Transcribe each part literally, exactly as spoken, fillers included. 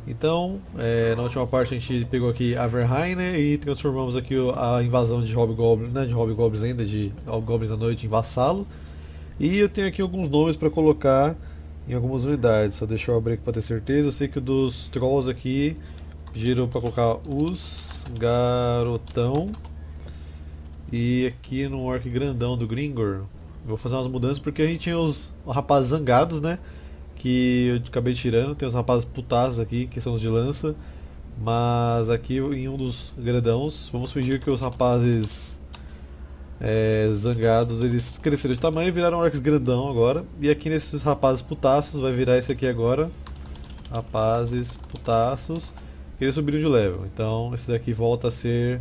Então, é, na última parte a gente pegou aqui Averheim, né, e transformamos aqui a invasão de Hobgoblins, não é de Hobgoblins ainda, de Hobgoblins da Noite em vassalo. E eu tenho aqui alguns nomes para colocar em algumas unidades, só deixa eu abrir aqui para ter certeza. Eu sei que o dos Trolls aqui pediram para colocar os Garotão. E aqui no Orc Grandão do Gringor, eu vou fazer umas mudanças porque a gente tinha os rapazes zangados, né? Que eu acabei tirando, tem os rapazes putados aqui, que são os de lança. Mas aqui em um dos grandãos, vamos fingir que os rapazes é, zangados, eles cresceram de tamanho e viraram orcs grandão agora. E aqui nesses rapazes putaços vai virar esse aqui agora. Rapazes putaços, que eles subiram de level. Então esse daqui volta a ser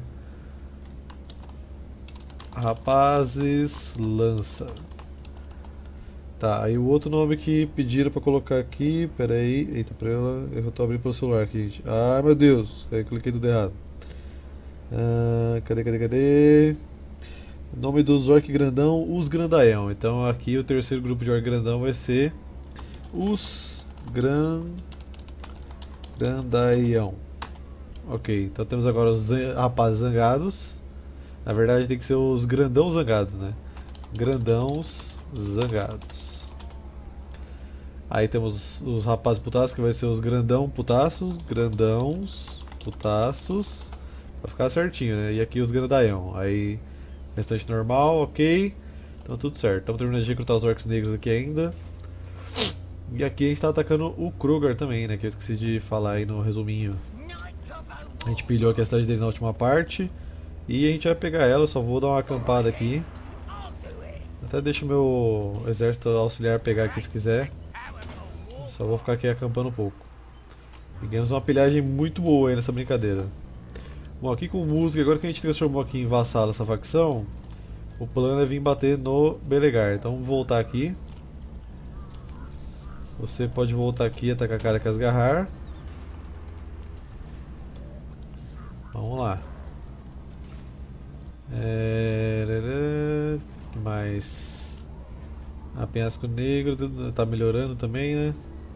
rapazes lança. Tá, aí o outro nome que pediram pra colocar aqui, pera aí, eita, pra ela, eu tô abrindo pelo celular aqui, gente. Ai meu Deus, aí cliquei tudo errado. Ah, cadê, cadê, cadê? O nome dos orc grandão, os grandaião. Então aqui o terceiro grupo de orc grandão vai ser os gran... grandaião. Ok, então temos agora os rapazes zangados. Na verdade tem que ser os grandão zangados, né? Grandãos zangados. Aí temos os rapazes putaços, que vai ser os grandão putaços, grandãos putaços, pra ficar certinho, né? E aqui os grandaião. Aí restante normal, ok. Então tudo certo. Estamos terminando de recrutar os orcs negros aqui ainda. E aqui a gente tá atacando o Kruger também, né? Que eu esqueci de falar aí no resuminho. A gente pilhou aqui a cidade dele na última parte. E a gente vai pegar ela, só vou dar uma acampada aqui. Até deixo o meu exército auxiliar pegar aqui se quiser. Só vou ficar aqui acampando um pouco. Pegamos uma pilhagem muito boa aí nessa brincadeira. Bom, aqui com música, agora que a gente transformou aqui em vassalo essa facção, o plano é vir bater no Belegar. Então vamos voltar aqui. Você pode voltar aqui e atacar a cara com as garrar. Vamos lá. É... que mais? A penhasco negro tá melhorando também, né?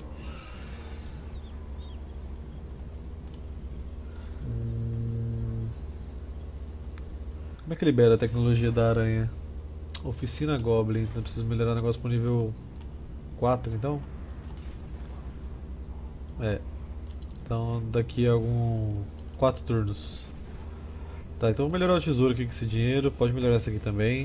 Hum... Como é que libera a tecnologia da aranha? Oficina Goblin, então preciso melhorar o negócio pro nível quatro então? É. Então daqui a algum quatro turnos. Tá, então vou melhorar o tesouro aqui com esse dinheiro, pode melhorar essa aqui também.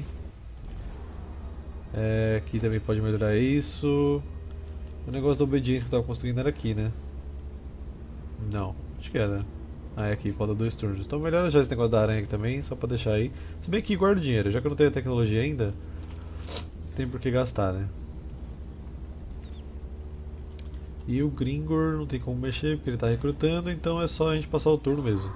É, aqui também pode melhorar isso. O negócio da obediência que eu tava construindo era aqui, né? Não, acho que era. Ah, é aqui, falta dois turnos. Então melhora já esse negócio da aranha aqui também, só pra deixar aí. Se bem que guarda o dinheiro, já que eu não tenho a tecnologia ainda, não tem por que gastar, né? E o Gringor não tem como mexer porque ele tá recrutando, então é só a gente passar o turno mesmo.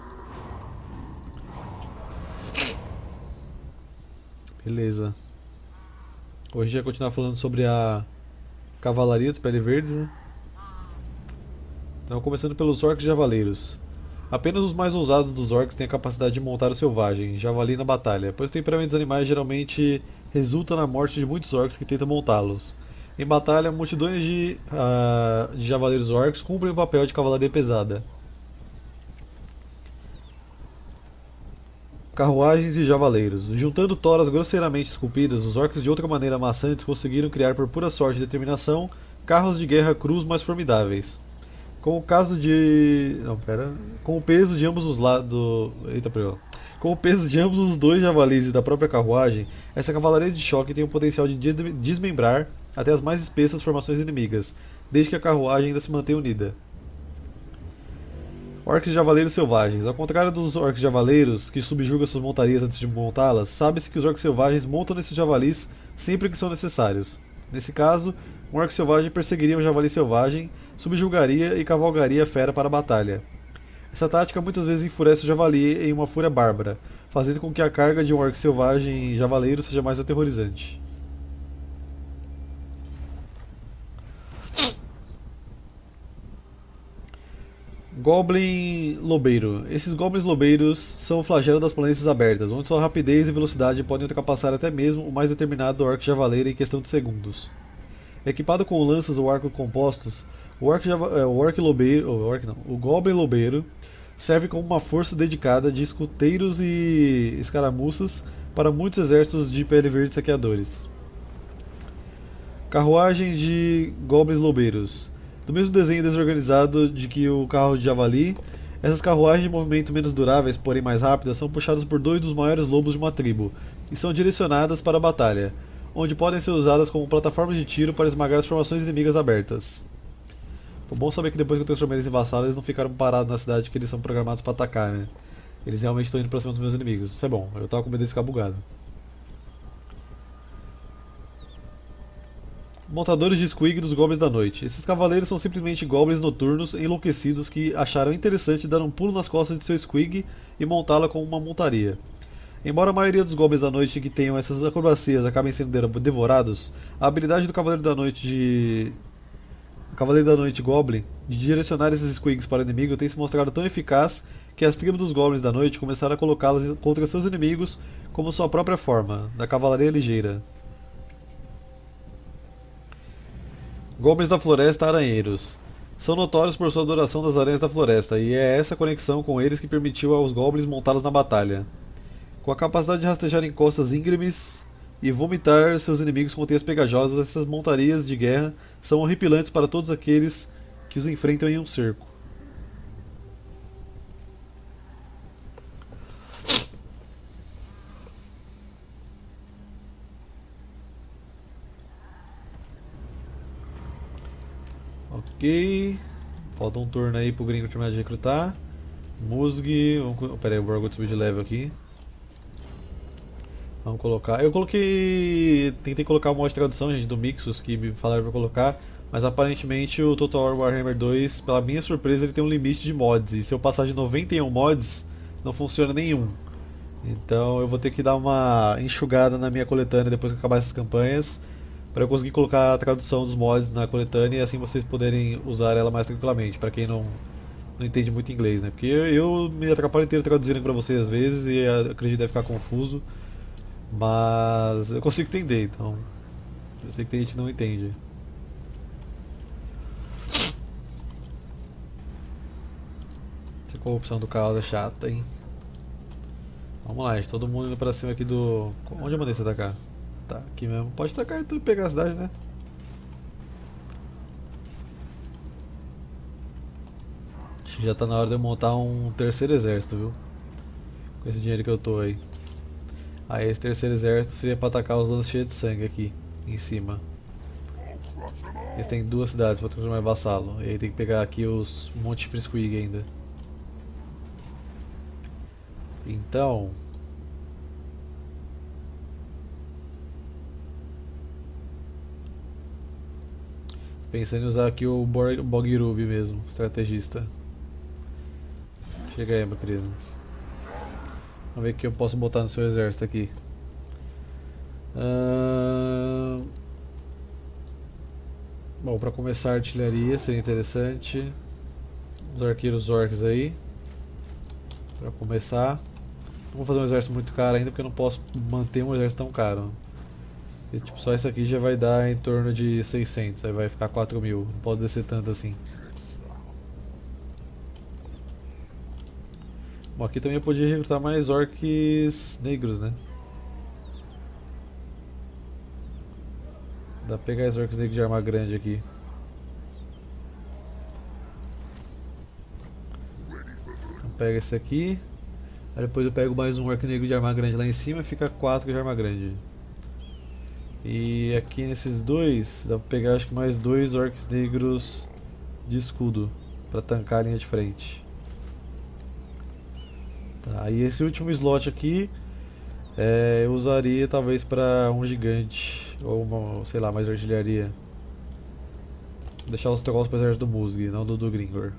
Beleza. Hoje a gente vai continuar falando sobre a cavalaria dos Pele Verdes, né? Então, começando pelos orcs javaleiros. Apenas os mais ousados dos orcs têm a capacidade de montar o selvagem, javali na batalha, pois o temperamento dos animais geralmente resulta na morte de muitos orcs que tentam montá-los. Em batalha, multidões de, uh, de javaleiros orcs cumprem o papel de cavalaria pesada. Carruagens e javaleiros. Juntando toras grosseiramente esculpidas, os orcs de outra maneira maçantes conseguiram criar por pura sorte e determinação carros de guerra crus mais formidáveis. Com o caso de... não, pera... Com o peso de ambos os lados... Eita, perdão. Com o peso de ambos os dois javalis e da própria carruagem, essa cavalaria de choque tem o potencial de desmembrar até as mais espessas formações inimigas, desde que a carruagem ainda se mantenha unida. Orcs Javaleiros Selvagens. Ao contrário dos Orcs Javaleiros, que subjugam suas montarias antes de montá-las, sabe-se que os Orcs Selvagens montam nesses javalis sempre que são necessários. Nesse caso, um Orc Selvagem perseguiria um Javali Selvagem, subjugaria e cavalgaria a fera para a batalha. Essa tática muitas vezes enfurece o Javali em uma fúria bárbara, fazendo com que a carga de um Orc Selvagem Javaleiro seja mais aterrorizante. Goblin Lobeiro. Esses Goblins Lobeiros são o flagelo das planícies abertas, onde sua rapidez e velocidade podem ultrapassar até mesmo o mais determinado Orc Javaleiro em questão de segundos. Equipado com lanças ou arcos compostos, O Orc, Java, é, o orc Lobeiro, o, orc não, o Goblin Lobeiro serve como uma força dedicada de escuteiros e escaramuças para muitos exércitos de pele verde saqueadores. Carruagens de Goblins Lobeiros. Do mesmo desenho desorganizado de que o carro de javali, essas carruagens de movimento menos duráveis, porém mais rápidas, são puxadas por dois dos maiores lobos de uma tribo e são direcionadas para a batalha, onde podem ser usadas como plataformas de tiro para esmagar as formações inimigas abertas. Foi bom saber que depois que eu transformei eles em vassalos, eles não ficaram parados na cidade, que eles são programados para atacar, né? Eles realmente estão indo para cima dos meus inimigos. Isso é bom, eu tava com medo de ficar bugado. Montadores de Squig dos Goblins da Noite. Esses cavaleiros são simplesmente goblins noturnos enlouquecidos que acharam interessante dar um pulo nas costas de seu Squig e montá-la como uma montaria. Embora a maioria dos Goblins da Noite que tenham essas acrobacias acabem sendo devorados, a habilidade do Cavaleiro da Noite de... Cavaleiro da Noite Goblin de direcionar esses Squigs para o inimigo tem se mostrado tão eficaz que as tribos dos Goblins da Noite começaram a colocá-las contra seus inimigos como sua própria forma, da Cavalaria Ligeira. Goblins da Floresta Aranheiros. São notórios por sua adoração das aranhas da floresta, e é essa conexão com eles que permitiu aos Goblins montá-los na batalha. Com a capacidade de rastejar em costas íngremes e vomitar seus inimigos com teias pegajosas, essas montarias de guerra são horripilantes para todos aqueles que os enfrentam em um cerco. Ok. Falta um turno aí pro gringo terminar de recrutar. Musg. Vamos... Pera aí, o Borgo subiu de level aqui. Vamos colocar. Eu coloquei. Tentei colocar o modo de tradução, gente, do Mixus que me falaram pra colocar. Mas aparentemente o Total War Warhammer dois, pela minha surpresa, ele tem um limite de mods. E se eu passar de noventa e um mods, não funciona nenhum. Então eu vou ter que dar uma enxugada na minha coletânea depois que acabar essas campanhas, para eu conseguir colocar a tradução dos mods na coletânea e assim vocês poderem usar ela mais tranquilamente, para quem não, não entende muito inglês, né? Porque eu, eu me atrapalho inteiro traduzindo para vocês às vezes e acredito que deve ficar confuso, mas eu consigo entender, então eu sei que tem gente que não entende. Essa corrupção do caos é chata, hein? Vamos lá, gente, todo mundo indo pra cima aqui do... Onde eu mandei você atacar? Tá, aqui mesmo. Pode atacar e tu pegar a cidade, né? Acho que já tá na hora de eu montar um terceiro exército, viu? Com esse dinheiro que eu tô aí. Aí esse terceiro exército seria pra atacar os lances cheios de sangue aqui, em cima. Eles têm duas cidades pra transformar em vassalo. E aí tem que pegar aqui os Monte Frisquig ainda. Então... Pensando em usar aqui o Bogirubi mesmo, estrategista. Chega aí, meu querido. Vamos ver o que eu posso botar no seu exército aqui. Uh... Bom, para começar a artilharia seria interessante. Os arqueiros orcs aí. Para começar. Não vou fazer um exército muito caro ainda porque eu não posso manter um exército tão caro. E, tipo, só isso aqui já vai dar em torno de seiscentos, aí vai ficar quatro mil, não posso descer tanto assim. Bom, aqui também eu podia recrutar mais orcs negros, né? Dá pra pegar os orcs negros de arma grande aqui. Então pega esse aqui. Aí depois eu pego mais um orc negro de arma grande lá em cima e fica quatro de arma grande. E aqui nesses dois, dá pra pegar acho que mais dois orcs negros de escudo pra tancar a linha de frente. Tá, e esse último slot aqui é, eu usaria talvez pra um gigante ou uma, sei lá, mais artilharia. Vou deixar os trolls pro exército do Musg, não do, do Gringor.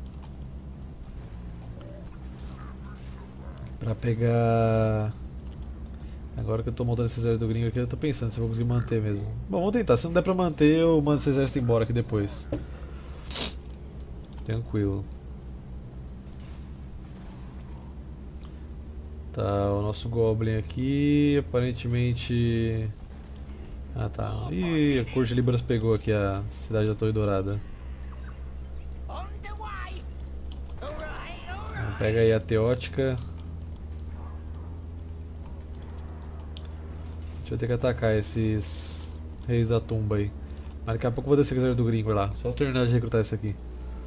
Pra pegar... Agora que eu tô montando esse exército do gringo aqui, eu tô pensando se eu vou conseguir manter mesmo. Bom, vamos tentar. Se não der pra manter, eu mando esse exército embora aqui depois. Tranquilo. Tá, o nosso Goblin aqui, aparentemente... Ah tá. Ih, a Corte de Libras pegou aqui a cidade da Torre Dourada. Pega aí a teótica. A gente vai ter que atacar esses reis da tumba aí. Mas daqui a pouco eu vou descer com o exército do gringo lá. Só terminar de recrutar esse aqui.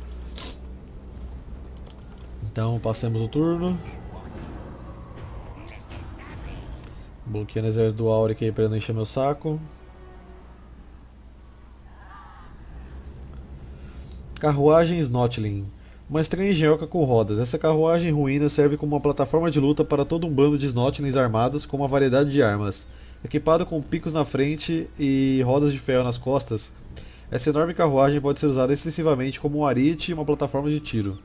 Então passemos o turno. Bloqueando o exército do Auric aí pra não encher meu saco. Carruagem Snotling. Uma estranha engenhoca com rodas. Essa carruagem ruína serve como uma plataforma de luta para todo um bando de Snotlings armados com uma variedade de armas. Equipada com picos na frente e rodas de ferro nas costas, essa enorme carruagem pode ser usada extensivamente como um ariete e uma plataforma de tiro.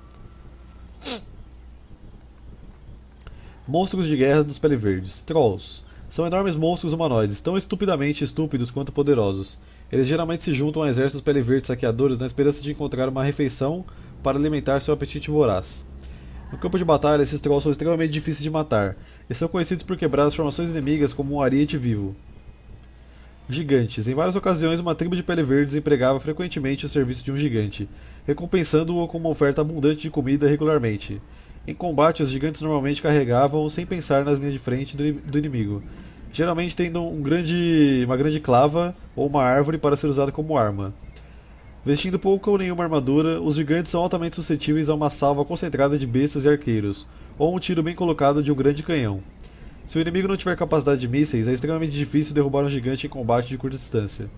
Monstros de guerra dos Pele Verdes. Trolls. São enormes monstros humanoides, tão estupidamente estúpidos quanto poderosos. Eles geralmente se juntam a exércitos Pele Verdes saqueadores na esperança de encontrar uma refeição para alimentar seu apetite voraz. No campo de batalha, esses trolls são extremamente difíceis de matar, e são conhecidos por quebrar as formações inimigas como um ariete vivo. Gigantes. Em várias ocasiões, uma tribo de Pele Verdes empregava frequentemente o serviço de um gigante, recompensando-o com uma oferta abundante de comida regularmente. Em combate, os gigantes normalmente carregavam sem pensar nas linhas de frente do, do inimigo, geralmente tendo um grande, uma grande clava ou uma árvore para ser usada como arma. Vestindo pouca ou nenhuma armadura, os gigantes são altamente suscetíveis a uma salva concentrada de bestas e arqueiros, ou um tiro bem colocado de um grande canhão. Se o inimigo não tiver capacidade de mísseis, é extremamente difícil derrubar um gigante em combate de curta distância.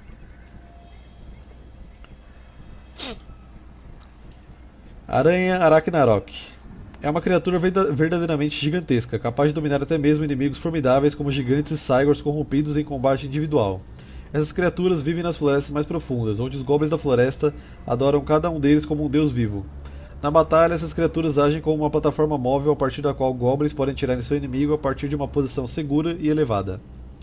Aranha Arachnarok. É uma criatura verdadeiramente gigantesca, capaz de dominar até mesmo inimigos formidáveis como gigantes e cygors corrompidos em combate individual. Essas criaturas vivem nas florestas mais profundas, onde os goblins da floresta adoram cada um deles como um deus vivo. Na batalha, essas criaturas agem como uma plataforma móvel a partir da qual goblins podem atirar em seu inimigo a partir de uma posição segura e elevada.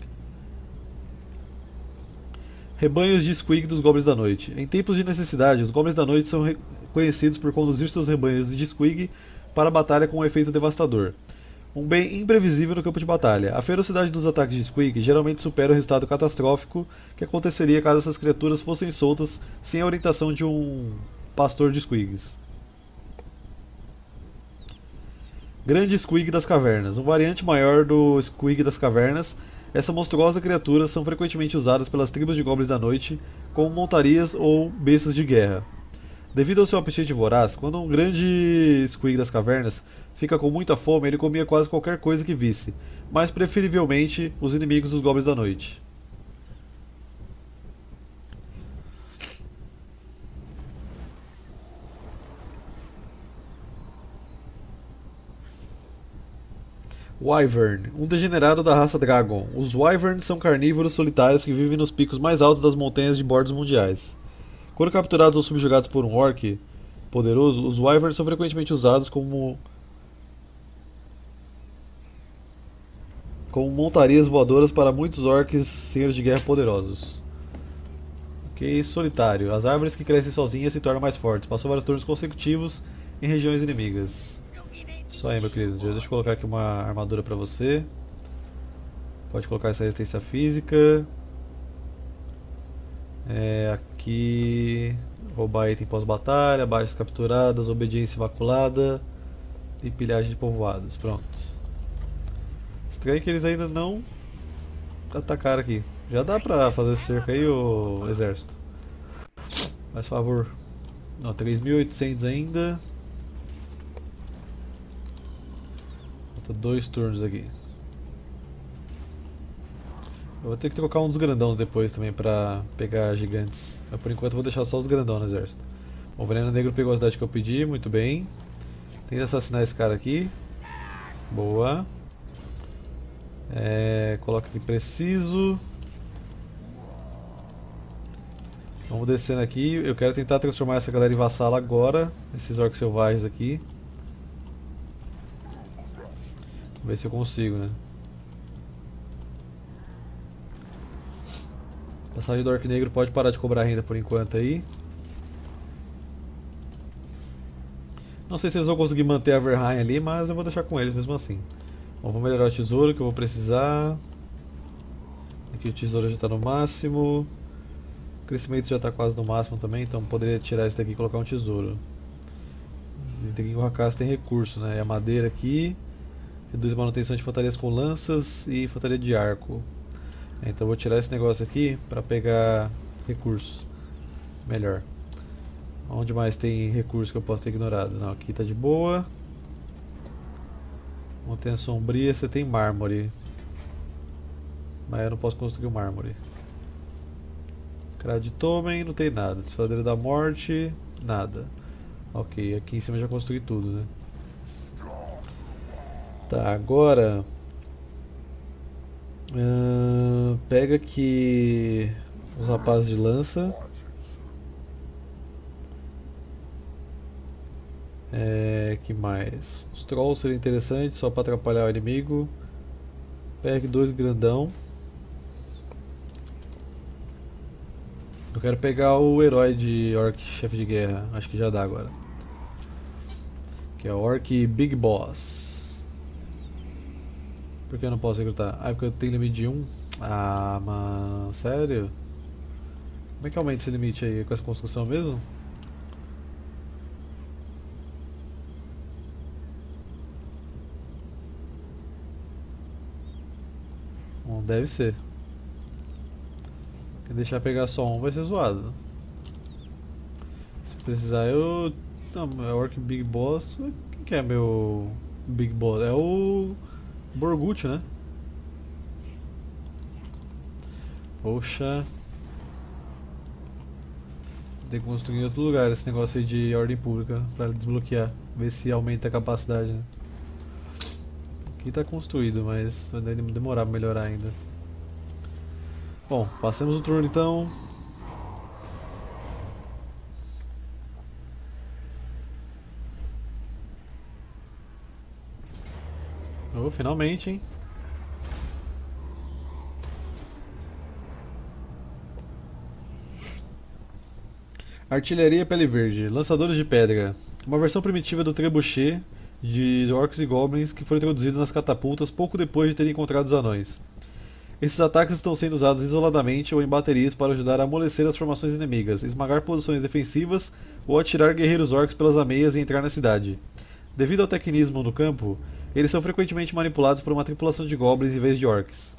Rebanhos de Squig dos Goblins da Noite. Em tempos de necessidade, os Goblins da Noite são conhecidos por conduzir seus rebanhos de Squig para a batalha com um efeito devastador. Um bem imprevisível no campo de batalha. A ferocidade dos ataques de Squig geralmente supera o resultado catastrófico que aconteceria caso essas criaturas fossem soltas sem a orientação de um pastor de Squigs. Grande Squig das Cavernas. Um variante maior do Squig das Cavernas, essa monstruosa criatura são frequentemente usadas pelas tribos de Goblins da Noite como montarias ou bestas de guerra. Devido ao seu apetite voraz, quando um grande Squig das Cavernas fica com muita fome, ele comia quase qualquer coisa que visse, mas preferivelmente os inimigos dos Goblins da Noite. Wyvern, um degenerado da raça Dragon. Os Wyverns são carnívoros solitários que vivem nos picos mais altos das montanhas de bordos mundiais. Quando capturados ou subjugados por um orc poderoso, os Wyverns são frequentemente usados como como montarias voadoras para muitos orcs senhores de guerra poderosos. Ok, solitário. As árvores que crescem sozinhas se tornam mais fortes. Passou vários turnos consecutivos em regiões inimigas. Isso aí, meu querido. Deixa eu colocar aqui uma armadura pra você. Pode colocar essa resistência física. É, aqui... Roubar item pós-batalha, baixas capturadas, obediência imaculada e pilhagem de povoados. Pronto. Estranho que eles ainda não atacaram aqui. Já dá pra fazer cerca aí, ô exército. Faz favor. Não, três mil e oitocentos ainda. Falta dois turnos aqui. Eu vou ter que trocar um dos grandões depois também pra pegar gigantes. Mas por enquanto eu vou deixar só os grandão no exército. Bom, o Veneno Negro pegou a cidade que eu pedi, muito bem. Tenta assassinar esse cara aqui. Boa. É, coloca aqui preciso. Vamos descendo aqui. Eu quero tentar transformar essa galera em vassala agora. Esses orcs selvagens aqui. Vamos ver se eu consigo, né? Passagem do Orc Negro pode parar de cobrar renda por enquanto aí. Não sei se eles vão conseguir manter a Verheim ali, mas eu vou deixar com eles mesmo assim. Bom, vou melhorar o tesouro que eu vou precisar. Aqui o tesouro já está no máximo. O crescimento já está quase no máximo também, então poderia tirar esse daqui e colocar um tesouro. Tem que Hakkas tem recurso, né? E a madeira aqui reduz a manutenção de infantarias com lanças e infantaria de arco. Então eu vou tirar esse negócio aqui para pegar recurso. Melhor. Onde mais tem recurso que eu posso ter ignorado? Não, aqui tá de boa. Montanha Sombria, você tem mármore. Mas eu não posso construir o mármore. Kraditomen, não tem nada. Desfiladeira da Morte, nada. Ok, aqui em cima eu já construí tudo, né? Tá, agora... Uh, pega aqui os rapazes de lança. É, que mais? Os trolls seria interessante só para atrapalhar o inimigo. Pegue dois grandão. Eu quero pegar o herói de Orc chefe de guerra. Acho que já dá agora. Que é o Orc Big Boss. Por que eu não posso recrutar? Ah, porque eu tenho limite de um. Ah, mano, sério? Como é que aumenta esse limite aí? Com essa construção mesmo? Não deve ser. Se deixar pegar só um vai ser zoado. Se precisar eu... Não, é o Orc Big Boss. Quem que é meu Big Boss? É o Borgut, né? Poxa. Tem que construir em outro lugar esse negócio aí de ordem pública pra desbloquear. Ver se aumenta a capacidade, né? Aqui tá construído, mas vai demorar pra melhorar ainda. Bom, passemos o turno então. Oh, finalmente, hein? Artilharia Pele Verde, lançadores de pedra. Uma versão primitiva do trebuchet de orcs e goblins que foram introduzidos nas catapultas pouco depois de terem encontrado os anões. Esses ataques estão sendo usados isoladamente ou em baterias para ajudar a amolecer as formações inimigas, esmagar posições defensivas ou atirar guerreiros orcs pelas ameias e entrar na cidade. Devido ao tecnismo no campo, eles são frequentemente manipulados por uma tripulação de goblins em vez de orcs.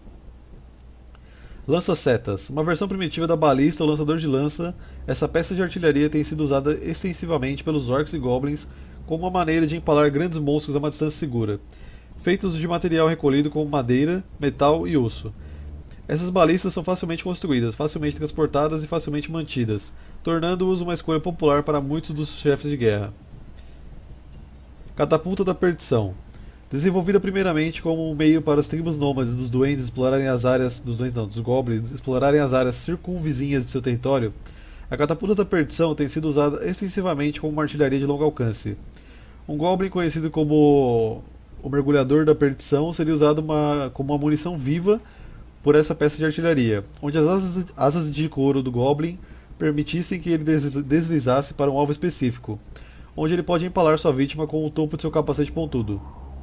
Lança-setas. Uma versão primitiva da balista ou lançador de lança, essa peça de artilharia tem sido usada extensivamente pelos orcs e goblins como uma maneira de empalar grandes monstros a uma distância segura, feitos de material recolhido como madeira, metal e osso. Essas balistas são facilmente construídas, facilmente transportadas e facilmente mantidas, tornando-os uma escolha popular para muitos dos chefes de guerra. Catapulta da Perdição. Desenvolvida primeiramente como um meio para as tribos nômades dos duendes explorarem as áreas dos duendes não, dos goblins explorarem as áreas circunvizinhas de seu território, a Catapulta da Perdição tem sido usada extensivamente como uma artilharia de longo alcance. Um goblin conhecido como o Mergulhador da Perdição seria usado uma, como uma munição viva por essa peça de artilharia, onde as asas, asas de couro do goblin permitissem que ele deslizasse para um alvo específico, onde ele pode empalar sua vítima com o topo de seu capacete pontudo.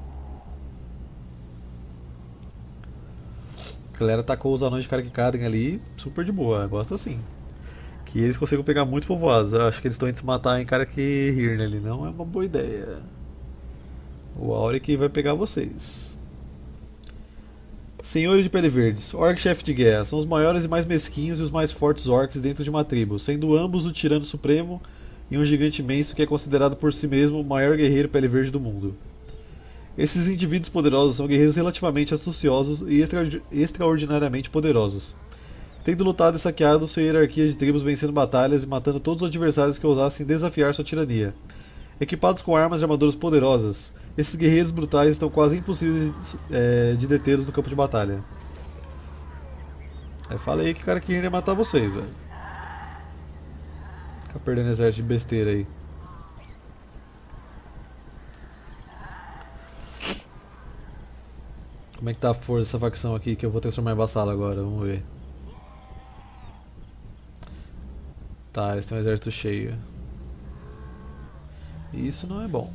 A galera tacou os anões de Karkikaden ali, super de boa, gosta assim. Que eles conseguem pegar muito povoados. Eu acho que eles estão indo se matar em Karakirn ali, não é uma boa ideia. O Auric vai pegar vocês. Senhores de Pele Verdes, Orc chefe de guerra, são os maiores e mais mesquinhos e os mais fortes orcs dentro de uma tribo, sendo ambos o tirano supremo e um gigante imenso que é considerado por si mesmo o maior guerreiro Pele Verde do mundo. Esses indivíduos poderosos são guerreiros relativamente astuciosos e extra extraordinariamente poderosos, tendo lutado e saqueado sua hierarquia de tribos, vencendo batalhas e matando todos os adversários que ousassem desafiar sua tirania. Equipados com armas e armaduras poderosas, esses guerreiros brutais estão quase impossíveis é, de detê-los no campo de batalha. Eu falei que o cara queria matar vocês, velho. Fica perdendo exército de besteira aí. Como é que tá a força dessa facção aqui que eu vou transformar em vassalo agora? Vamos ver. Tá, eles têm um exército cheio. Isso não é bom.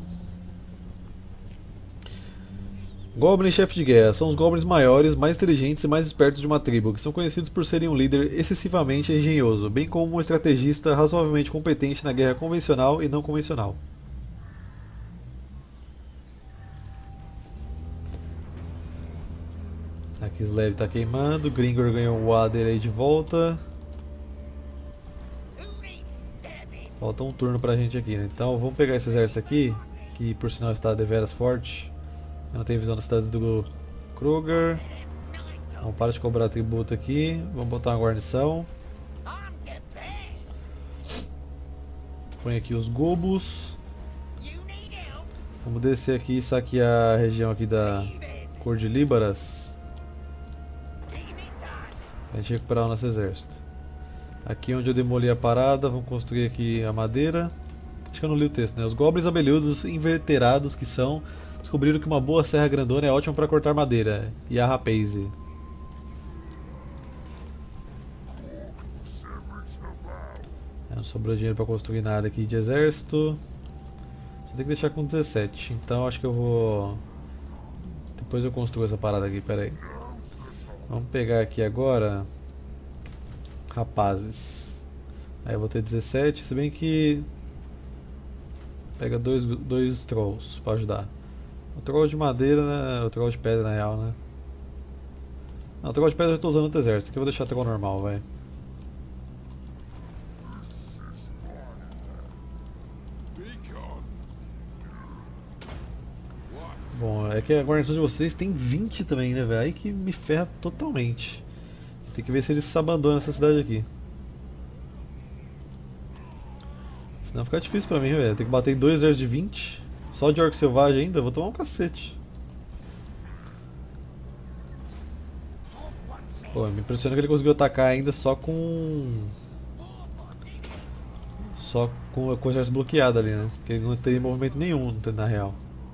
Goblin chefe de guerra. São os goblins maiores, mais inteligentes e mais espertos de uma tribo, que são conhecidos por serem um líder excessivamente engenhoso, bem como um estrategista razoavelmente competente na guerra convencional e não convencional. A Kislev tá queimando, Gringor ganhou o A dele aí de volta. Falta um turno pra gente aqui, né? Então vamos pegar esse exército aqui, que por sinal está deveras forte. Eu não tenho visão das cidades do Kruger. Vamos parar de cobrar tributo aqui, vamos botar uma guarnição. Põe aqui os gobos. Vamos descer aqui e saquear a região aqui da Cor de Líbaras. Pra gente recuperar o nosso exército. Aqui onde eu demoli a parada, vamos construir aqui a madeira. Acho que eu não li o texto, né? Os goblins abelhudos inverterados que são, descobriram que uma boa serra grandona é ótima para cortar madeira. E a rapaze. Não sobrou dinheiro para construir nada aqui de exército. Só tem que deixar com dezessete. Então acho que eu vou... Depois eu construo essa parada aqui, pera aí. Vamos pegar aqui agora... Rapazes. Aí eu vou ter dezessete, se bem que... Pega dois, dois trolls para ajudar. O troll de madeira, né? O troll de pedra na real, né? Não, o troll de pedra eu estou usando no exército. Aqui eu vou deixar o troll normal, vai. Bom, é que a guarnição de vocês tem vinte também, né, velho? Aí que me ferra totalmente. Tem que ver se eles se abandonam essa cidade aqui. Senão fica difícil pra mim, velho. Tem que bater em dois exércitos de vinte. Só de orc selvagem ainda, eu vou tomar um cacete. Pô, me impressiona que ele conseguiu atacar ainda só com... Só com, com o exército bloqueado ali, né? Porque ele não teria movimento nenhum, na real.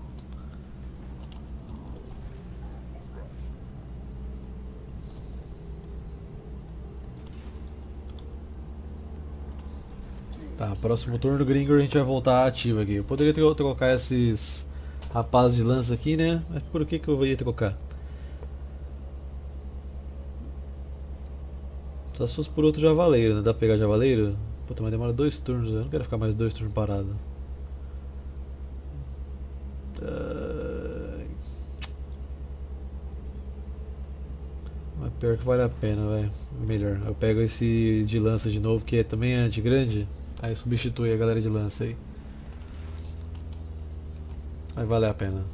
Tá, próximo turno Gringor a gente vai voltar ativo aqui. Eu poderia trocar esses rapazes de lança aqui, né? Mas por que que eu ia trocar? Só se fosse por outro javaleiro, né? Dá pra pegar javaleiro? Puta, mas demora dois turnos, eu não quero ficar mais dois turnos parado. Mas pior que vale a pena, velho. Melhor. Eu pego esse de lança de novo, que é também anti-grande. Aí substitui a galera de lança aí. Vai valer a pena.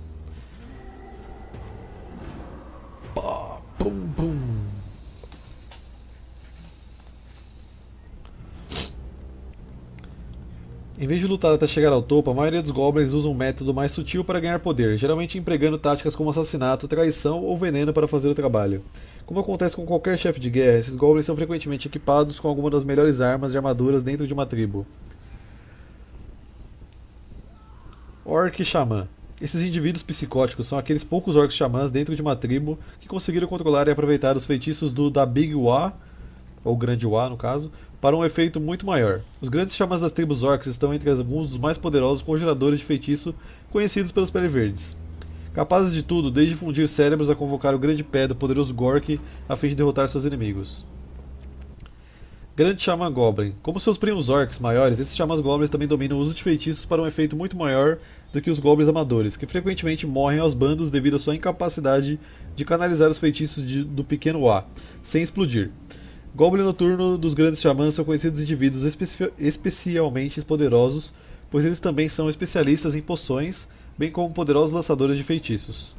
Pá, pum, pum. Em vez de lutar até chegar ao topo, a maioria dos goblins usa um método mais sutil para ganhar poder, geralmente empregando táticas como assassinato, traição ou veneno para fazer o trabalho. Como acontece com qualquer chefe de guerra, esses goblins são frequentemente equipados com alguma das melhores armas e armaduras dentro de uma tribo. Orc Xamã. Esses indivíduos psicóticos são aqueles poucos orcs xamãs dentro de uma tribo que conseguiram controlar e aproveitar os feitiços do da Big Wa, ou Grande Wa no caso, para um efeito muito maior. Os grandes xamãs das tribos orcs estão entre alguns dos mais poderosos conjuradores de feitiço conhecidos pelos Pele Verdes. Capazes de tudo, desde fundir cérebros a convocar o grande pé do poderoso Gork a fim de derrotar seus inimigos. Grande Xamã Goblin. Como seus primos orcs maiores, esses xamãs goblins também dominam o uso de feitiços para um efeito muito maior do que os goblins amadores, que frequentemente morrem aos bandos devido à sua incapacidade de canalizar os feitiços de, do pequeno A, sem explodir. Goblin noturno dos grandes xamãs são conhecidos indivíduos especi especialmente poderosos, pois eles também são especialistas em poções, bem como poderosos lançadores de feitiços.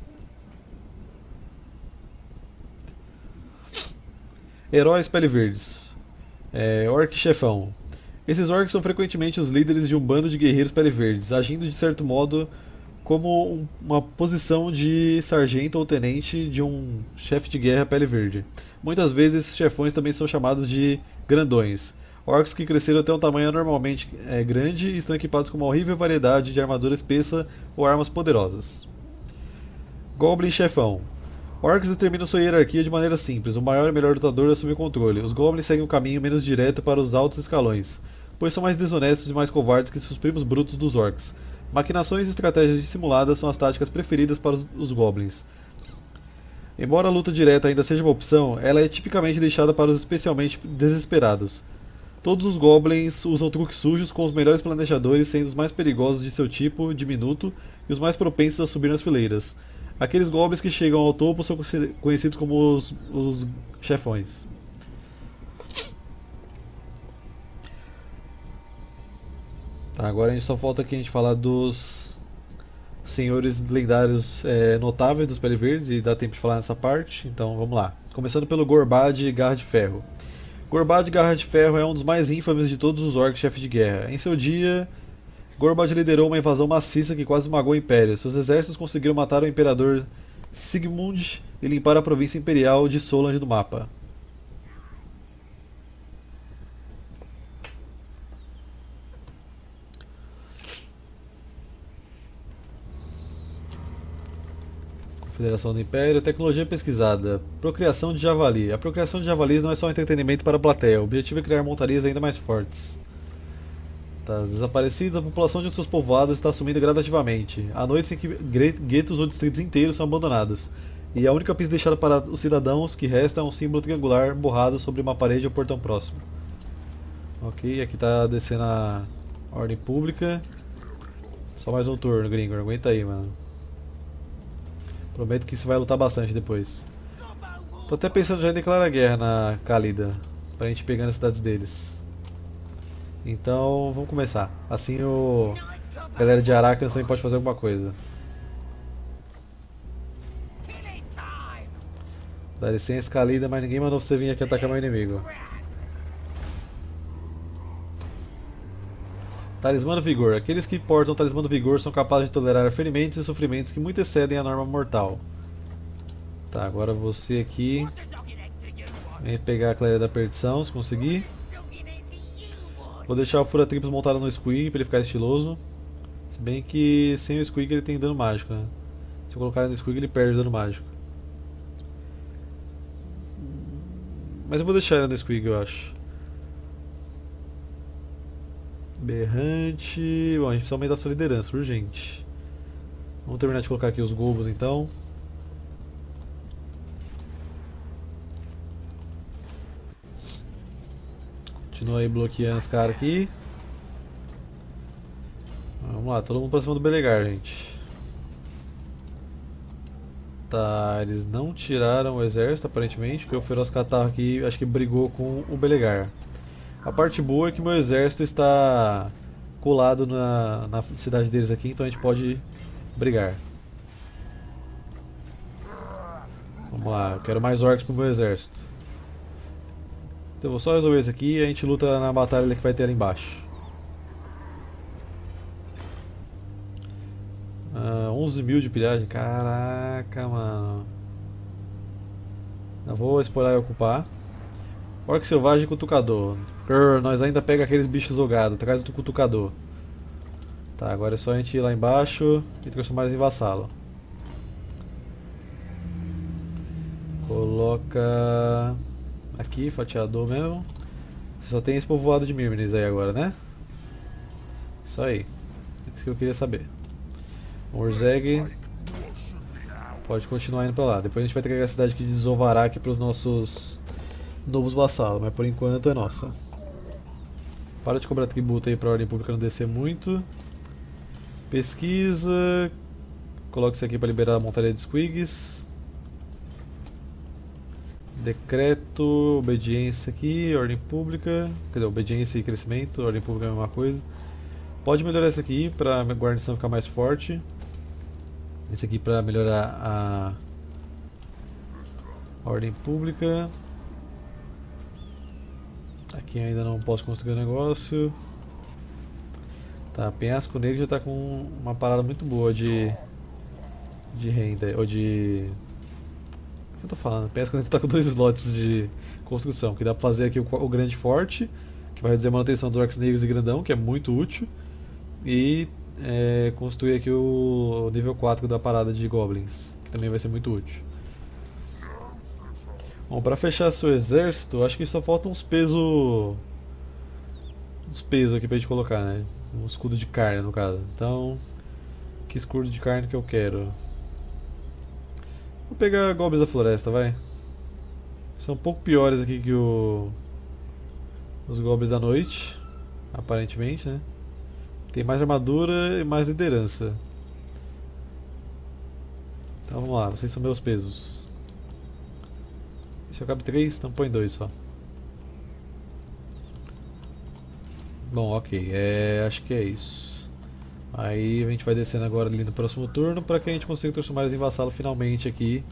Heróis Pele Verdes. É, orc Chefão. Esses orcs são frequentemente os líderes de um bando de guerreiros Pele Verdes, agindo de certo modo como um, uma posição de sargento ou tenente de um chefe de guerra Pele Verde. Muitas vezes esses chefões também são chamados de grandões. Orcs que cresceram até um tamanho anormalmente é, grande e estão equipados com uma horrível variedade de armadura espessa ou armas poderosas. Goblin Chefão. Orcs determinam sua hierarquia de maneira simples, o maior e melhor lutador assume o controle. Os goblins seguem um caminho menos direto para os altos escalões, pois são mais desonestos e mais covardes que seus primos brutos dos orcs. Maquinações e estratégias dissimuladas são as táticas preferidas para os, os goblins. Embora a luta direta ainda seja uma opção, ela é tipicamente deixada para os especialmente desesperados. Todos os goblins usam truques sujos com os melhores planejadores sendo os mais perigosos de seu tipo, diminuto, e os mais propensos a subir nas fileiras. Aqueles goblins que chegam ao topo são conhecidos como os, os chefões. Tá, agora a gente só falta aqui a gente falar dos senhores lendários é, notáveis dos Pele Verdes e dá tempo de falar nessa parte, então vamos lá. Começando pelo Gorbad Garra de Ferro. Gorbad Garra de Ferro é um dos mais infames de todos os orcs chefes de guerra. Em seu dia, Gorbad liderou uma invasão maciça que quase esmagou o Império. Seus exércitos conseguiram matar o Imperador Sigmund e limpar a província imperial de Solange do mapa. Confederação do Império, tecnologia pesquisada, procriação de javali. A procriação de javalis não é só um entretenimento para a plateia, o objetivo é criar montarias ainda mais fortes. Tá, desaparecidos, a população de um dos seus povoados está sumindo gradativamente. Há noites em que guetos ou distritos inteiros são abandonados, e a única pista deixada para os cidadãos que resta é um símbolo triangular borrado sobre uma parede ou portão próximo. Ok, aqui está descendo a ordem pública. Só mais um turno, gringo, aguenta aí, mano. Prometo que você vai lutar bastante depois. Tô até pensando já em declarar guerra na Cálida, pra gente pegar as cidades deles. Então, vamos começar. Assim o a galera de Arachas também pode fazer alguma coisa. Dá licença, Cálida, mas ninguém mandou você vir aqui atacar meu inimigo. Talismã do Vigor. Aqueles que portam o Talismã do Vigor são capazes de tolerar ferimentos e sofrimentos que muito excedem a norma mortal. Tá, agora você aqui. Vem pegar a Clériga da Perdição, se conseguir. Vou deixar o Fura-Tripos montado no Squig para ele ficar estiloso. Se bem que sem o Squig ele tem dano mágico, né? Se eu colocar ele no Squig ele perde dano mágico. Mas eu vou deixar ele no Squig, eu acho. Berrante. Bom, a gente precisa aumentar a sua liderança, urgente. Vamos terminar de colocar aqui os Golbos então. Continua aí bloqueando os caras aqui. Vamos lá, todo mundo pra cima do Belegar, gente. Tá, eles não tiraram o exército aparentemente, porque o Feroz Catarro aqui acho que brigou com o Belegar. A parte boa é que meu exército está colado na, na cidade deles aqui, então a gente pode brigar. Vamos lá, eu quero mais orcs pro meu exército. Então eu vou só resolver isso aqui e a gente luta na batalha que vai ter ali embaixo. Ah, onze mil de pilhagem, caraca, mano. Eu vou explorar e ocupar. Orc selvagem e cutucador. Grrr, nós ainda pega aqueles bichos zogados, traz o cutucador. Tá, agora é só a gente ir lá embaixo e transformar eles em vassalo. Coloca aqui, fatiador mesmo. Só tem esse povoado de Mirmines aí agora, né? Isso aí. É isso que eu queria saber. Orzeg pode continuar indo pra lá. Depois a gente vai ter a cidade aqui de Zovarak para os nossos novos vassalos, mas por enquanto é nossa. Para de cobrar tributo aí pra ordem pública não descer muito. Pesquisa. Coloca isso aqui para liberar a montaria de Squigs. Decreto, obediência aqui, ordem pública. Quer dizer, obediência e crescimento, ordem pública é a mesma coisa. Pode melhorar isso aqui para a guarnição ficar mais forte. Esse aqui para melhorar a... a ordem pública. Aqui ainda não posso construir o negócio. Tá, Penhasco Negro já está com uma parada muito boa de de renda, ou de... O que eu tô falando? Penhasco Negro está com dois slots de construção, que dá pra fazer aqui o, o Grande Forte, que vai reduzir a manutenção dos orcs negros e grandão, que é muito útil. E é, construir aqui o, o nível quatro da parada de Goblins, que também vai ser muito útil. Bom, pra fechar seu exército, acho que só faltam uns pesos. Uns pesos aqui pra gente colocar, né? Um escudo de carne, no caso. Então, que escudo de carne que eu quero? Vou pegar Goblins da Floresta, vai. São um pouco piores aqui que o... os Goblins da Noite, aparentemente, né? Tem mais armadura e mais liderança. Então vamos lá, vocês são meus pesos. E se eu cabe três, então põe dois só. Bom, ok, é, acho que é isso. Aí a gente vai descendo agora ali no próximo turno para que a gente consiga transformar eles em vassalo finalmente aqui.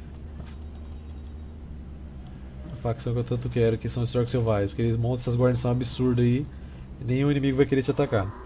A facção que eu tanto quero, que são os Orcs Selvagens, porque eles montam essas guarnições absurdas aí e nenhum inimigo vai querer te atacar.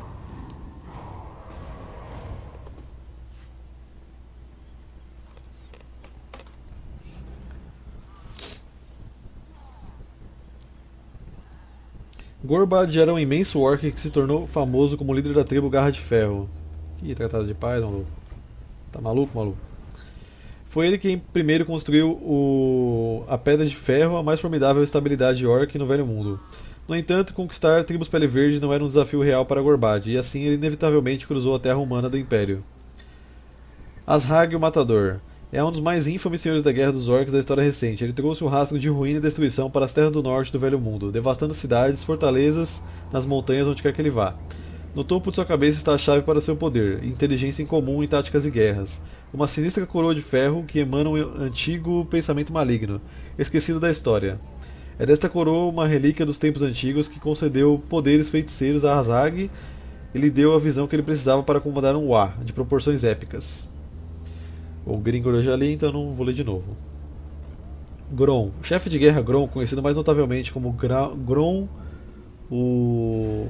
Gorbad era um imenso orc que se tornou famoso como líder da tribo Garra de Ferro. Ih, tratado de paz, maluco. Tá maluco, maluco? Foi ele quem primeiro construiu o... a Pedra de Ferro, a mais formidável estabilidade orc no Velho Mundo. No entanto, conquistar tribos Pele Verde não era um desafio real para Gorbad, e assim ele inevitavelmente cruzou a terra humana do Império. Azrag o Matador. É um dos mais infames senhores da Guerra dos Orcs da história recente. Ele trouxe o rastro de ruína e destruição para as terras do norte do Velho Mundo, devastando cidades, fortalezas, nas montanhas onde quer que ele vá. No topo de sua cabeça está a chave para seu poder, inteligência incomum em táticas e guerras. Uma sinistra coroa de ferro que emana um antigo pensamento maligno, esquecido da história. É desta coroa uma relíquia dos tempos antigos que concedeu poderes feiticeiros a Azrag e lhe deu a visão que ele precisava para comandar um Wa, de proporções épicas. O Gringor eu já li, então não vou ler de novo. Grom. O chefe de guerra Grom, conhecido mais notavelmente como Gra Grom, o...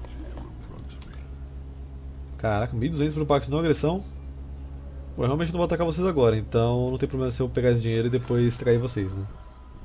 Caraca, mil e duzentos para o pacto de não agressão. Bom, eu realmente não vou atacar vocês agora, então não tem problema se eu pegar esse dinheiro e depois trair vocês, né?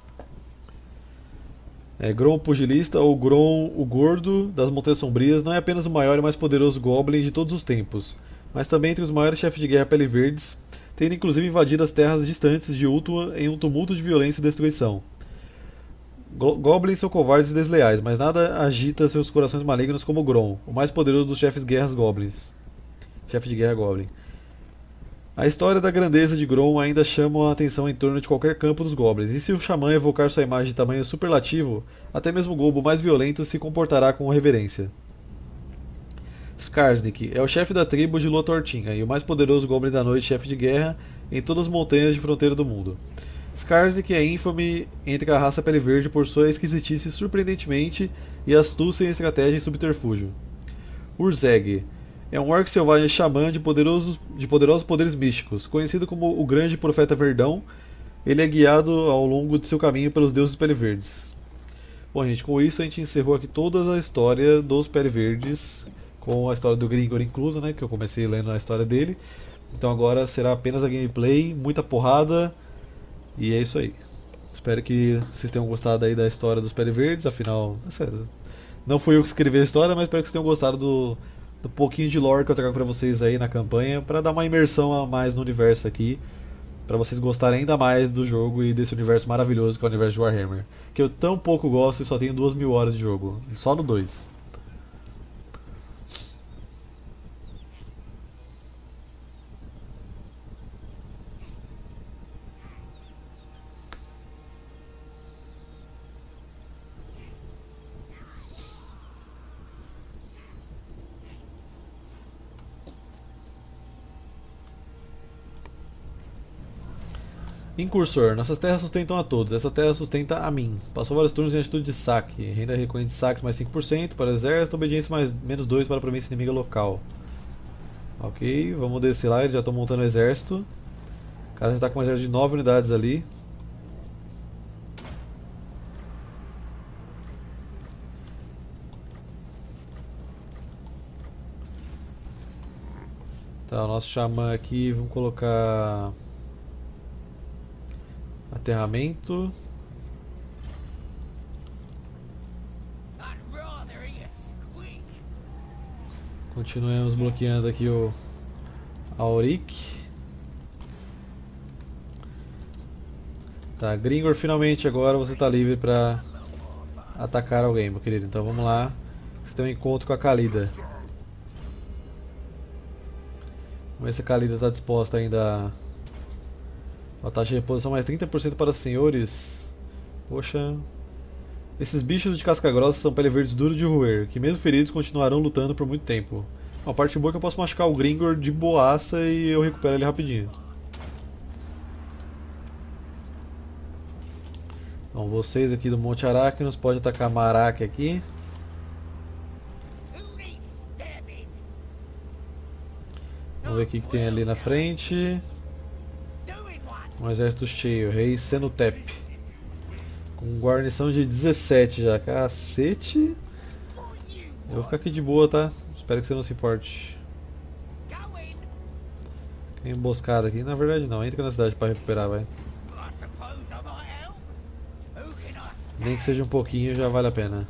É, Grom o Pugilista, ou Grom o Gordo, das Montanhas Sombrias, não é apenas o maior e mais poderoso Goblin de todos os tempos, mas também entre os maiores chefes de guerra Pele Verdes, tendo inclusive invadido as terras distantes de Ultua em um tumulto de violência e destruição. Goblins são covardes e desleais, mas nada agita seus corações malignos como Grom, o mais poderoso dos chefes de guerras Goblins. Chefe de guerra Goblin. A história da grandeza de Grom ainda chama a atenção em torno de qualquer campo dos Goblins, e se o xamã evocar sua imagem de tamanho superlativo, até mesmo o Gobo mais violento se comportará com reverência. Skarsnik é o chefe da tribo de Lua Tortinha e o mais poderoso Goblin da Noite, chefe de guerra em todas as montanhas de fronteira do mundo. Skarsnik é ínfame entre a raça Pele Verde por sua esquisitice surpreendentemente e astúcia em estratégia e subterfúgio. Urzeg é um orc selvagem xamã de poderosos, de poderosos poderes místicos, conhecido como o Grande Profeta Verdão. Ele é guiado ao longo de seu caminho pelos deuses Pele Verdes. Bom, gente, com isso a gente encerrou aqui toda a história dos Pele Verdes, com a história do Gringor inclusa, né, que eu comecei lendo a história dele. Então agora será apenas a gameplay, muita porrada, e é isso aí. Espero que vocês tenham gostado aí da história dos Pele Verdes, afinal, não fui eu que escrevi a história, mas espero que vocês tenham gostado do, do pouquinho de lore que eu trago pra vocês aí na campanha, pra dar uma imersão a mais no universo aqui, pra vocês gostarem ainda mais do jogo e desse universo maravilhoso que é o universo de Warhammer, que eu tão pouco gosto e só tenho duas mil horas de jogo, só no dois. Incursor. Nossas terras sustentam a todos. Essa terra sustenta a mim. Passou vários turnos em atitude de saque. Renda recorrente de saques mais cinco por cento para o exército. Obediência mais menos dois para a província inimiga local. Ok, vamos descer lá. Eles já estão montando o exército. O cara já está com um exército de nove unidades ali. Tá, o nosso xamã aqui. Vamos colocar... aterramento. Continuamos bloqueando aqui o Auric. Tá, Gringor, finalmente agora você está livre para atacar alguém, meu querido. Então vamos lá. Você tem um encontro com a Khalida. Vamos ver se a Khalida está disposta ainda a... A taxa de reposição mais trinta por cento para senhores. Poxa. Esses bichos de casca grossa são pele verdes duros de roer, que mesmo feridos continuarão lutando por muito tempo. A parte boa é que eu posso machucar o Gringor de boaça e eu recupero ele rapidinho. Então vocês aqui do Monte Arachnos podem atacar Marak aqui. Vamos ver o que, que tem ali na frente. Um exército cheio, Rei Senutep. Com guarnição de dezessete já, cacete. Eu vou ficar aqui de boa, tá? Espero que você não se importe. Tem emboscada aqui, na verdade não, entra na cidade para recuperar, vai. Nem que seja um pouquinho já vale a pena.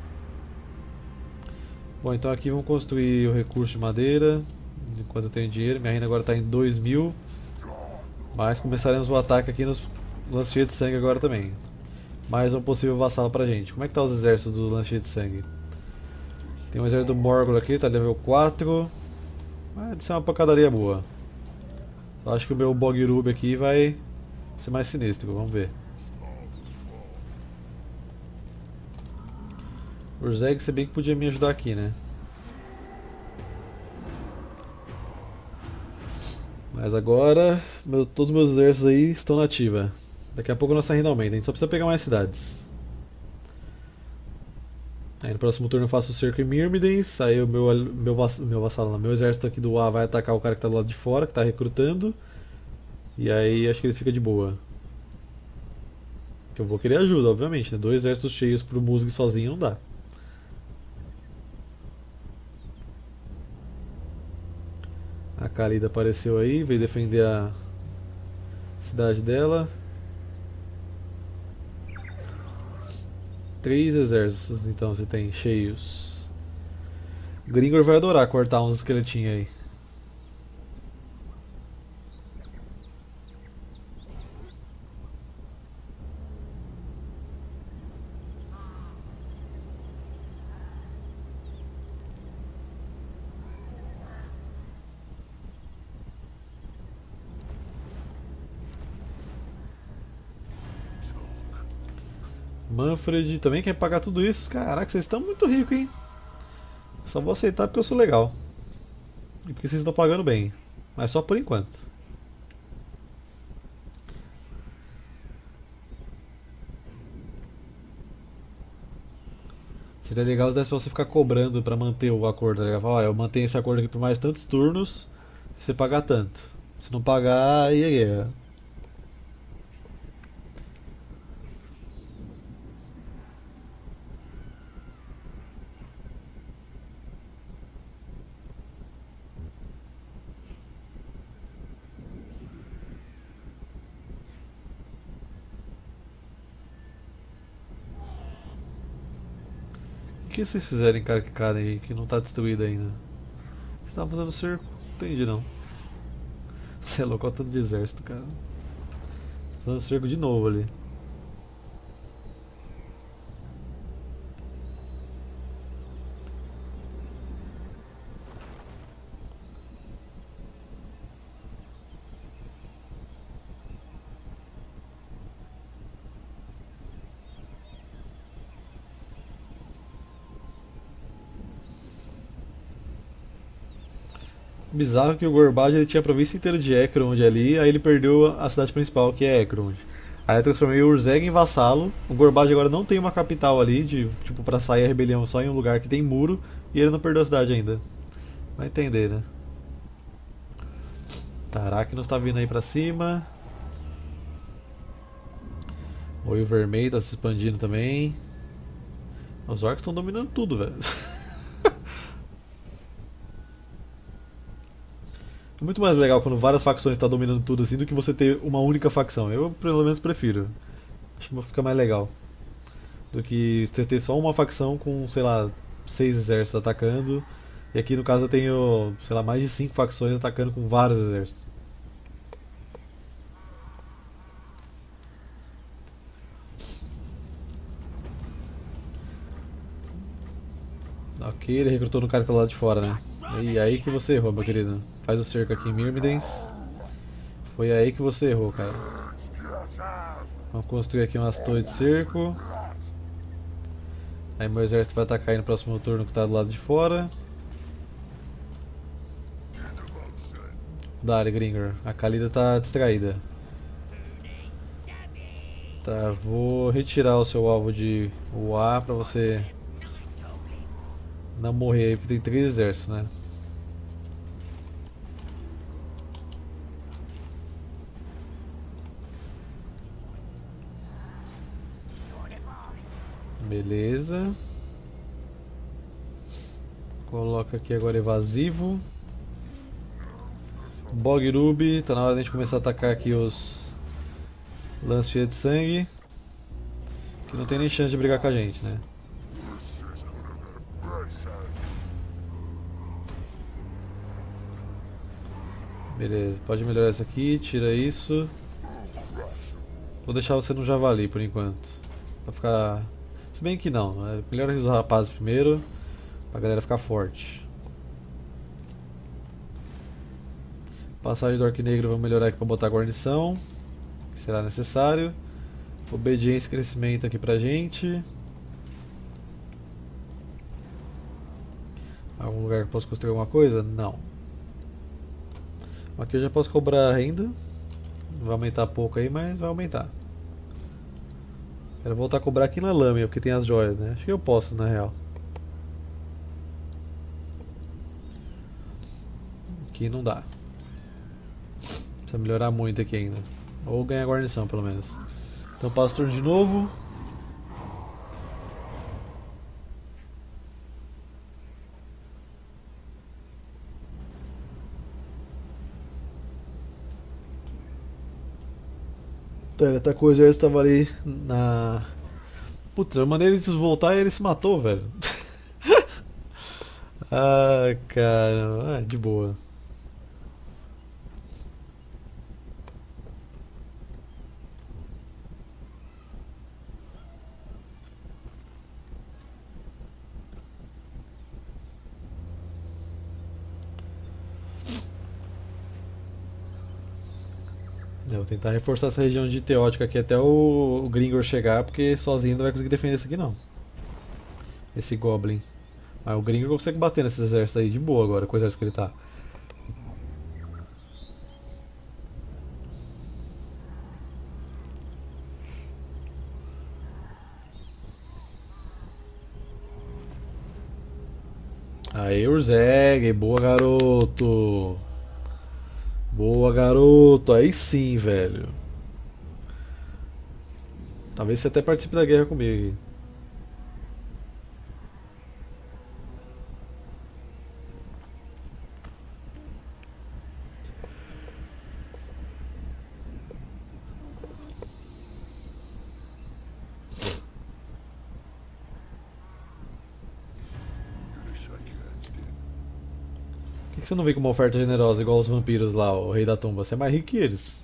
Bom, então aqui vamos construir o recurso de madeira. Enquanto eu tenho dinheiro, minha renda agora está em dois mil. Mas começaremos o ataque aqui nos lances cheios de sangue agora também. Mais um possível vassalo pra gente. Como é que tá os exércitos do lance cheio de sangue? Tem um exército do Morgul aqui, tá level quatro. Vai ser uma pancadaria boa. Só acho que o meu Bogrub aqui vai ser mais sinistro, vamos ver. Urzeg, você bem que podia me ajudar aqui, né? Mas agora, meu, todos os meus exércitos aí estão na ativa. Daqui a pouco a nossa renda aumenta, a gente só precisa pegar mais cidades. Aí no próximo turno eu faço o cerco em Myrmidens, aí o meu, meu, vass, meu vassalo, meu exército aqui do A vai atacar o cara que está do lado de fora, que está recrutando. E aí acho que eles ficam de boa. Que eu vou querer ajuda, obviamente, né? Dois exércitos cheios pro Musg sozinho não dá. A Khalida apareceu aí, veio defender a cidade dela. Três exércitos então você tem cheios. Gringor vai adorar cortar uns esqueletinhos aí. Manfred também quer pagar tudo isso? Caraca, vocês estão muito ricos, hein? Só vou aceitar porque eu sou legal. E porque vocês estão pagando bem. Mas só por enquanto. Seria legal se desse pra você ficar cobrando pra manter o acordo. Tá? Ó, eu mantenho esse acordo aqui por mais tantos turnos. Se você pagar tanto. Se não pagar, aí é guerra. O que vocês fizeram em Karkkaden aí que não tá destruído ainda? Vocês estavam fazendo cerco? Não entendi não. Você é louco, olha o tanto de exército, cara. Tá fazendo cerco de novo ali. Bizarro que o Gorbad ele tinha a província inteira de Ekrond ali, aí ele perdeu a cidade principal, que é Ekrond. Aí eu transformei o Urzeg em vassalo. O Gorbad agora não tem uma capital ali, de, tipo, pra sair a rebelião só em um lugar que tem muro, e ele não perdeu a cidade ainda. Vai entender, né? Arachnos tá vindo aí pra cima. O Olho Vermelho tá se expandindo também. Os orcs estão dominando tudo, velho. É muito mais legal quando várias facções estão dominando tudo assim do que você ter uma única facção. Eu pelo menos prefiro. Acho que fica mais legal. Do que você ter só uma facção com, sei lá, seis exércitos atacando. E aqui no caso eu tenho, sei lá, mais de cinco facções atacando com vários exércitos. Ok, ele recrutou no cara que tá lá de fora, né? E aí que você errou, meu querido. Faz o cerco aqui em Myrmidens. Foi aí que você errou, cara. Vamos construir aqui umas torres de cerco. Aí meu exército vai atacar aí no próximo turno que tá do lado de fora. Dale, Gringor. A Khalida tá distraída. Tá, vou retirar o seu alvo de U A pra você não morrer aí, porque tem três exércitos, né? Beleza. Coloca aqui agora evasivo. Bogrub, tá na hora de a gente começar a atacar aqui os lances cheios de sangue. Que não tem nem chance de brigar com a gente, né? Beleza, pode melhorar isso aqui, tira isso. Vou deixar você no javali por enquanto. Pra ficar... Se bem que não, é melhor os rapazes primeiro, pra galera ficar forte. Passagem do Orc Negro, vamos melhorar aqui pra botar guarnição, que será necessário. Obediência e crescimento aqui pra gente. Algum lugar que eu posso construir alguma coisa? Não. Aqui eu já posso cobrar renda. Vai aumentar pouco aí, mas vai aumentar. Quero voltar a cobrar aqui na lâmina, porque tem as joias, né? Acho que eu posso, na real. Aqui não dá. Precisa melhorar muito aqui ainda. Ou ganhar guarnição, pelo menos. Então passo o turno de novo. Tá, ele atacou o exército, tava ali na... Putz, eu mandei ele voltar e ele se matou, velho. Ah, cara, ah, de boa. Eu vou tentar reforçar essa região de Teótica aqui até o, o Gringor chegar, porque sozinho não vai conseguir defender isso aqui não. Esse Goblin. Mas o Gringor consegue bater nesses exércitos aí de boa agora, com o exército que ele tá. Aê, Urzeg, boa garoto! Boa garoto, aí sim, velho. Talvez você até participe da guerra comigo aqui. Por que você não vem com uma oferta generosa igual os vampiros lá, o Rei da Tumba? Você é mais rico que eles.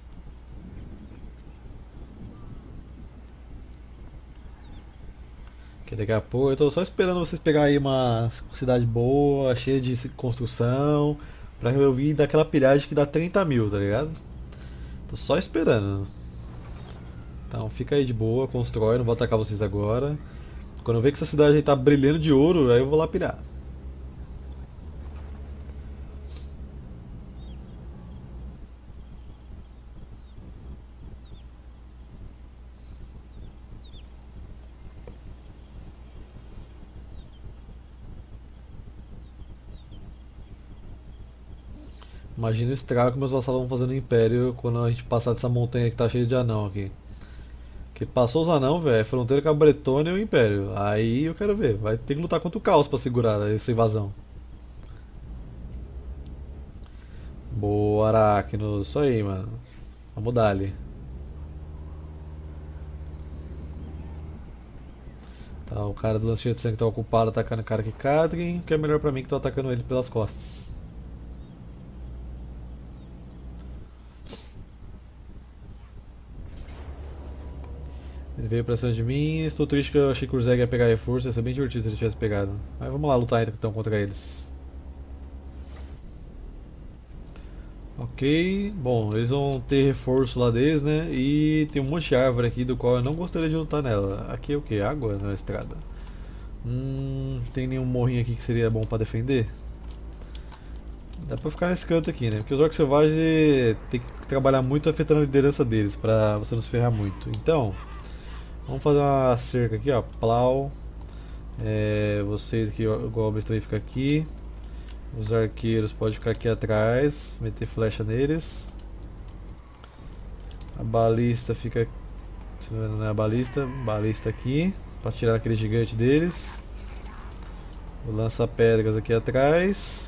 Que daqui a pouco eu tô só esperando vocês pegarem aí uma cidade boa, cheia de construção, pra eu vir daquela pilhagem que dá trinta mil, tá ligado? Tô só esperando. Então fica aí de boa, constrói, não vou atacar vocês agora. Quando eu ver que essa cidade aí tá brilhando de ouro, aí eu vou lá pilhar. Imagina o estrago que meus vassalos vão fazer no Império quando a gente passar dessa montanha que tá cheia de anão aqui. Que passou os anão, velho, é fronteira com a Bretônia e o Império. Aí eu quero ver, vai ter que lutar contra o caos pra segurar essa invasão. Boa, Arachnos, isso aí, mano. Vamos dar ali. Tá, o cara do Lanceiro de Sangue tá ocupado atacando o cara que Catherine, que é melhor pra mim que tô atacando ele pelas costas. Ele veio pra cima de mim, estou triste que eu achei que o Urzeg ia pegar reforço, ia ser bem divertido se ele tivesse pegado. Mas vamos lá lutar então contra eles. Ok, bom, eles vão ter reforço lá deles, né? E tem um monte de árvore aqui do qual eu não gostaria de lutar nela. Aqui é o que? Água na estrada. Hum, tem nenhum morrinho aqui que seria bom pra defender? Dá pra ficar nesse canto aqui, né? Porque os orcs selvagens tem que trabalhar muito afetando a liderança deles, pra você não se ferrar muito. Então, Vamos fazer uma cerca aqui, ó. Plau. É, vocês aqui, o Goblins também fica aqui. Os arqueiros podem ficar aqui atrás, meter flecha neles. A balista fica, se não é a balista, balista aqui, para tirar aquele gigante deles. O lança-pedras aqui atrás.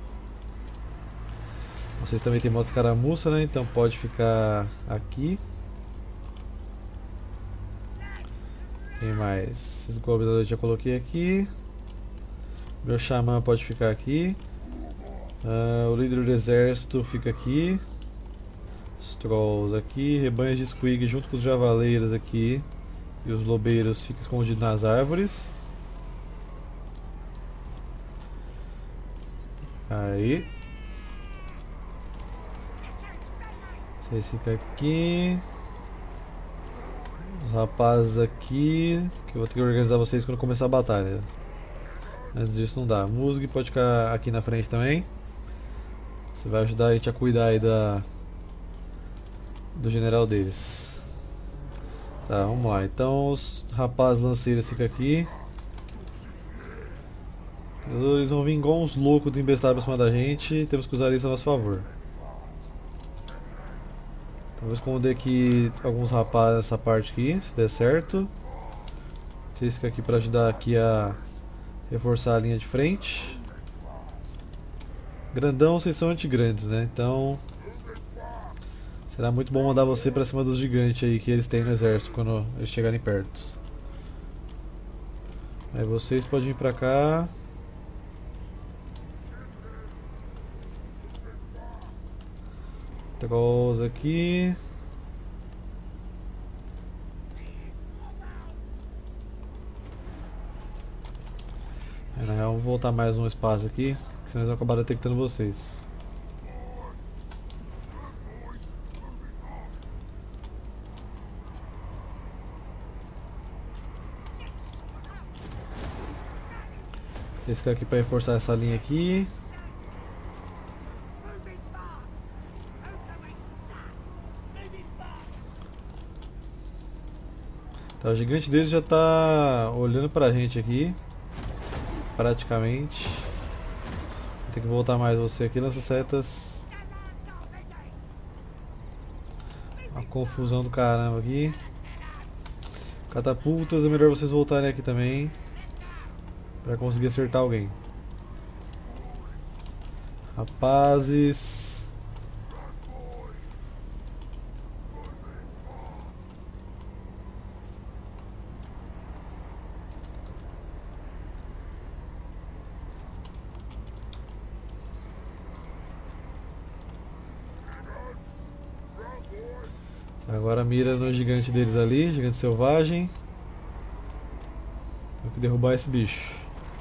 Vocês também tem modo escaramuça, né? Então pode ficar aqui. Quem mais? Esses goblins eu já coloquei aqui. Meu xamã pode ficar aqui. Uh, o líder do exército fica aqui. Os trolls aqui. Rebanhos de squig junto com os javaleiros aqui. E os lobeiros ficam escondidos nas árvores. Aí. Vocês ficam aqui. Os rapazes aqui. Que eu vou ter que organizar vocês quando começar a batalha. Antes disso não dá. Musg pode ficar aqui na frente também. Você vai ajudar a gente a cuidar aí da, do general deles. Tá, vamos lá. Então os rapazes lanceiros ficam aqui. Eles vão vir igual uns loucos de embestar pra cima da gente. Temos que usar isso a nosso favor. Então vou esconder aqui alguns rapazes nessa parte aqui, se der certo. Vocês ficam aqui para ajudar aqui a reforçar a linha de frente. Grandão, vocês são anti-grandes, né? Então será muito bom mandar você para cima dos gigantes aí que eles têm no exército quando eles chegarem perto. Aí vocês podem vir para cá. Trolls aqui. É, na real, vamos voltar mais um espaço aqui, senão eles vão acabar detectando vocês. Vocês ficam aqui para reforçar essa linha aqui. Tá, o gigante deles já tá olhando pra gente aqui, praticamente. Vou ter que voltar mais você aqui, lança-setas. Uma confusão do caramba aqui. Catapultas, é melhor vocês voltarem aqui também, pra conseguir acertar alguém. Rapazes. Agora mira no gigante deles ali, gigante selvagem. Tem que derrubar esse bicho.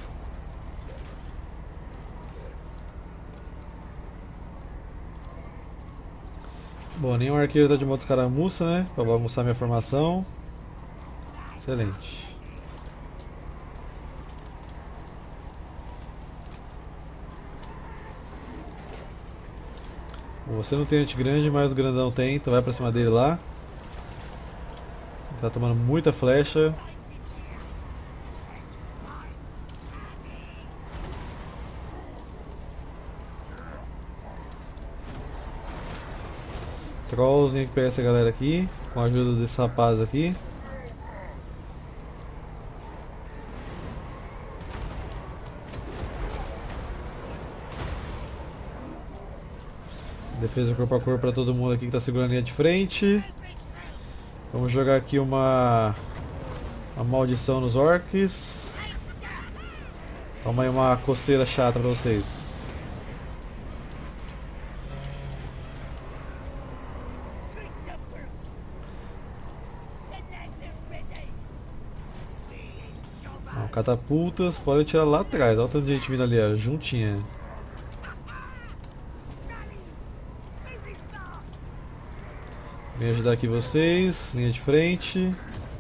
Bom, nenhum arqueiro está de modo escaramuça, né? Para bagunçar minha formação. Excelente. Você não tem anti-grande, mas o grandão tem, então vai pra cima dele lá. Ele tá tomando muita flecha. Trolls, tem que pegar essa galera aqui, com a ajuda desse rapaz aqui. Defesa corpo a corpo para todo mundo aqui que está segurando a linha de frente. Vamos jogar aqui uma, uma maldição nos orcs. Toma aí uma coceira chata para vocês. Não, catapultas, pode tirar lá atrás. Olha o tanto de gente vindo ali, ó, juntinha. Vem ajudar aqui vocês, linha de frente.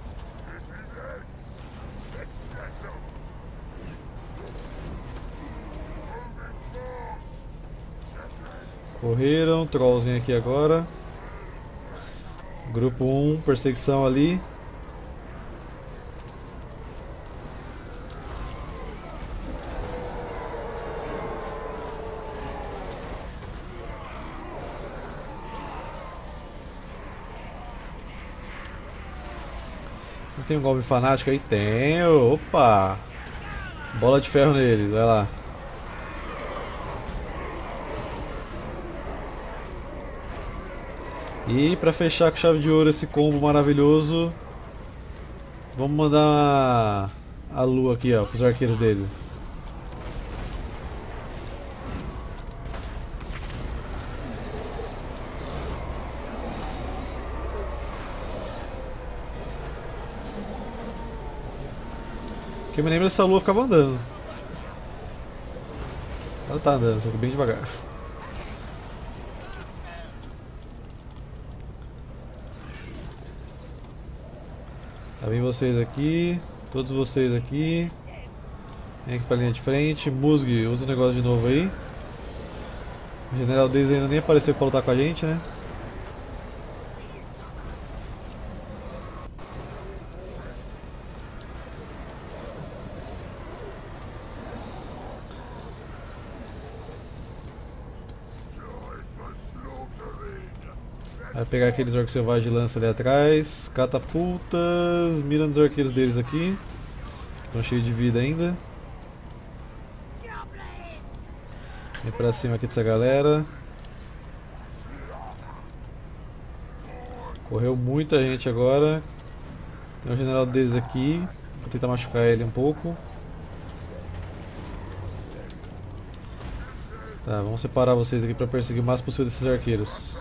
Correram, trollzinho aqui agora. Grupo um, perseguição ali. Não tem um golpe fanático aí? Tem! Opa! Bola de ferro neles, vai lá. E pra fechar com chave de ouro esse combo maravilhoso, vamos mandar a lua aqui, ó, pros arqueiros dele. Que eu me lembro, essa lua ficava andando. Ela tá andando, só que bem devagar. Tá bem vocês aqui, todos vocês aqui. Vem aqui pra linha de frente. Musg, usa o negócio de novo aí. O general deles ainda nem apareceu pra lutar com a gente, né? Vai pegar aqueles orcs selvagens de lança ali atrás. Catapultas. Mira nos arqueiros deles aqui. Estão cheios de vida ainda. Vem pra cima aqui dessa galera. Correu muita gente agora. Tem o general deles aqui. Vou tentar machucar ele um pouco. Tá, vamos separar vocês aqui pra perseguir o máximo possível desses arqueiros.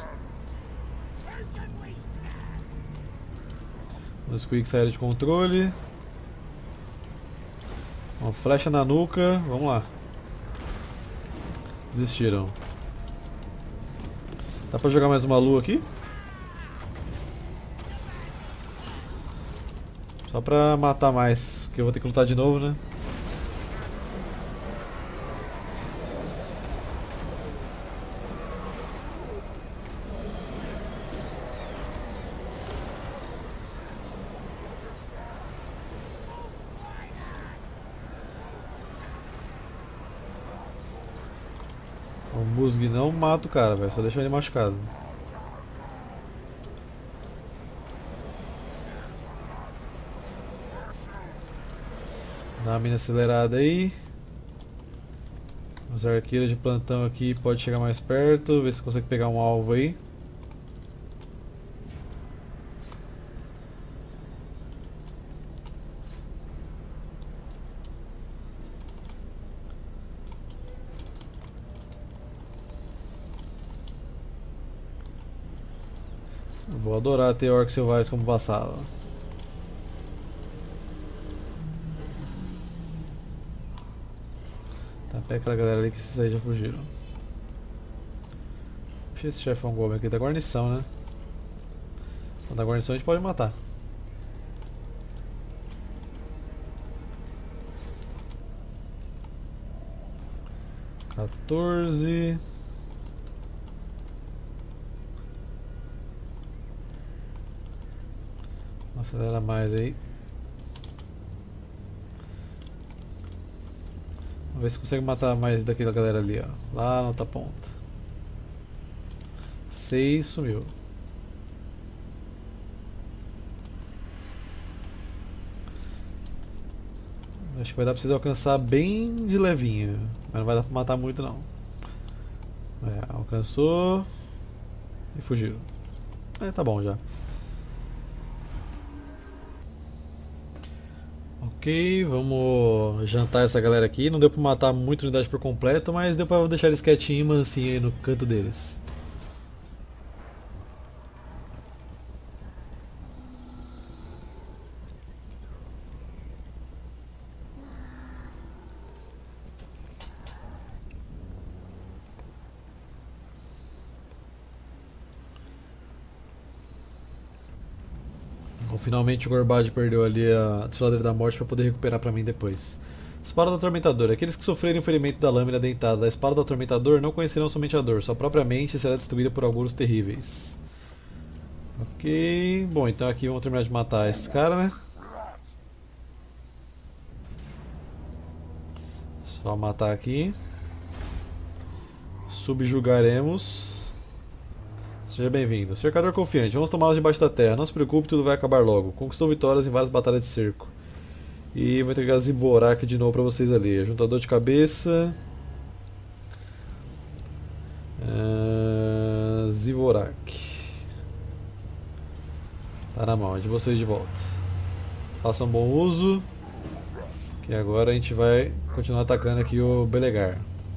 Os Quicks saíram de controle. Uma flecha na nuca. Vamos lá. Desistiram. Dá pra jogar mais uma lua aqui? Só pra matar mais, porque eu vou ter que lutar de novo, né? O Musg não mata o cara, velho, só deixa ele machucado. Dá uma mina acelerada aí. Os arqueiros de plantão aqui podem chegar mais perto, ver se consegue pegar um alvo aí. Vou adorar ter orcs selvagens como vassalo. Tá, pega aquela galera ali que esses aí já fugiram. Deixa esse chefão goblin aqui da guarnição, né? Da guarnição a gente pode matar. quatorze. Acelera mais aí. Vamos ver se consegue matar mais daquela galera ali, ó. Lá na outra ponta. seis sumiu. Acho que vai dar pra vocês alcançar bem de levinho. Mas não vai dar pra matar muito não. É, alcançou. E fugiu. É, tá bom já. Ok, vamos jantar essa galera aqui. Não deu pra matar muita unidade por completo, mas deu pra deixar eles quietinhos, mansinho aí no canto deles. Finalmente o Gorbad perdeu ali a Desfiladeira da Morte para poder recuperar para mim depois. Espada do Atormentador. Aqueles que sofrerem o ferimento da lâmina dentada da Espada do Atormentador não conhecerão somente a dor, sua própria mente será destruída por augúrios terríveis. Ok, bom, então aqui vamos terminar de matar esse cara, né? Só matar aqui. Subjugaremos. Seja bem-vindo. Cercador confiante, vamos tomá-los debaixo da terra. Não se preocupe, tudo vai acabar logo. Conquistou vitórias em várias batalhas de cerco. E vou entregar Zivorak de novo pra vocês ali. Ajuntador de cabeça. Uh, Zivorak. Tá na mão, é de vocês de volta. Façam bom uso. Que agora a gente vai continuar atacando aqui o Belegar.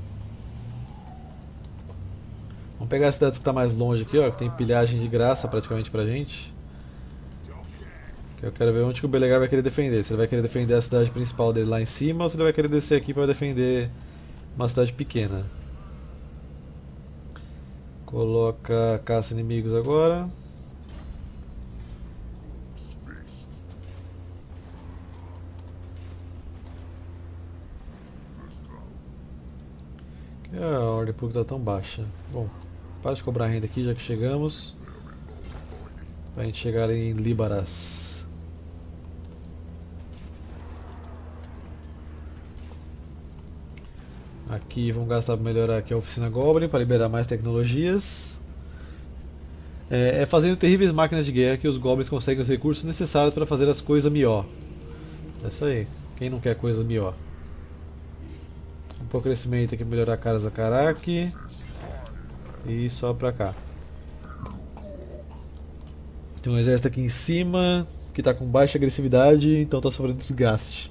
Vamos pegar as cidades que está mais longe aqui, ó, que tem pilhagem de graça praticamente pra gente. Que eu quero ver onde que o Belegar vai querer defender. Se ele vai querer defender a cidade principal dele lá em cima ou se ele vai querer descer aqui para defender uma cidade pequena. Coloca caça inimigos agora. A ordem pública está tão baixa. Bom, para de cobrar renda aqui já que chegamos. Pra gente chegar ali em Líbaras. Aqui vamos gastar para melhorar aqui a oficina Goblin para liberar mais tecnologias. É, é fazendo terríveis máquinas de guerra que os Goblins conseguem os recursos necessários para fazer as coisas melhor. É isso aí. Quem não quer coisas melhor? Um pouco de crescimento aqui para melhorar a cara Zakaraki. E só pra cá. Tem um exército aqui em cima que está com baixa agressividade, então está sofrendo desgaste.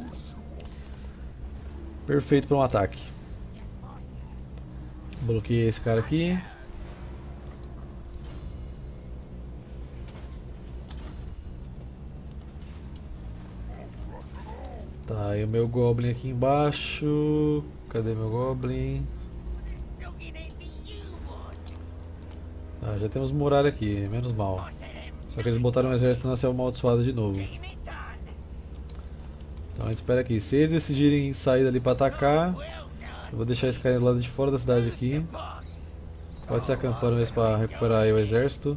Perfeito para um ataque. Bloqueei esse cara aqui. Tá, e o meu Goblin aqui embaixo. Cadê meu Goblin? Ah, já temos muralha aqui, menos mal. Só que eles botaram um exército na selva amaldiçoada de novo. Então a gente espera aqui. Se eles decidirem sair dali para atacar, eu vou deixar esse cara do lado de fora da cidade aqui. Pode ser acampando mesmo para recuperar aí o exército.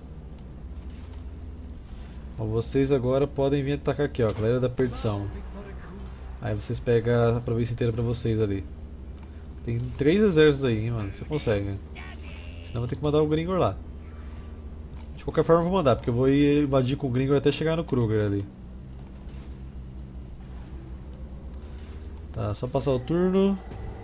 Bom, vocês agora podem vir atacar aqui, ó, galera da perdição. Aí vocês pegam a província inteira para vocês ali. Tem três exércitos aí, hein, mano. Você consegue. Senão vou ter que mandar o Gringor lá. De qualquer forma eu vou mandar, porque eu vou ir invadir com o Gringor até chegar no Kruger ali. Tá, só passar o turno.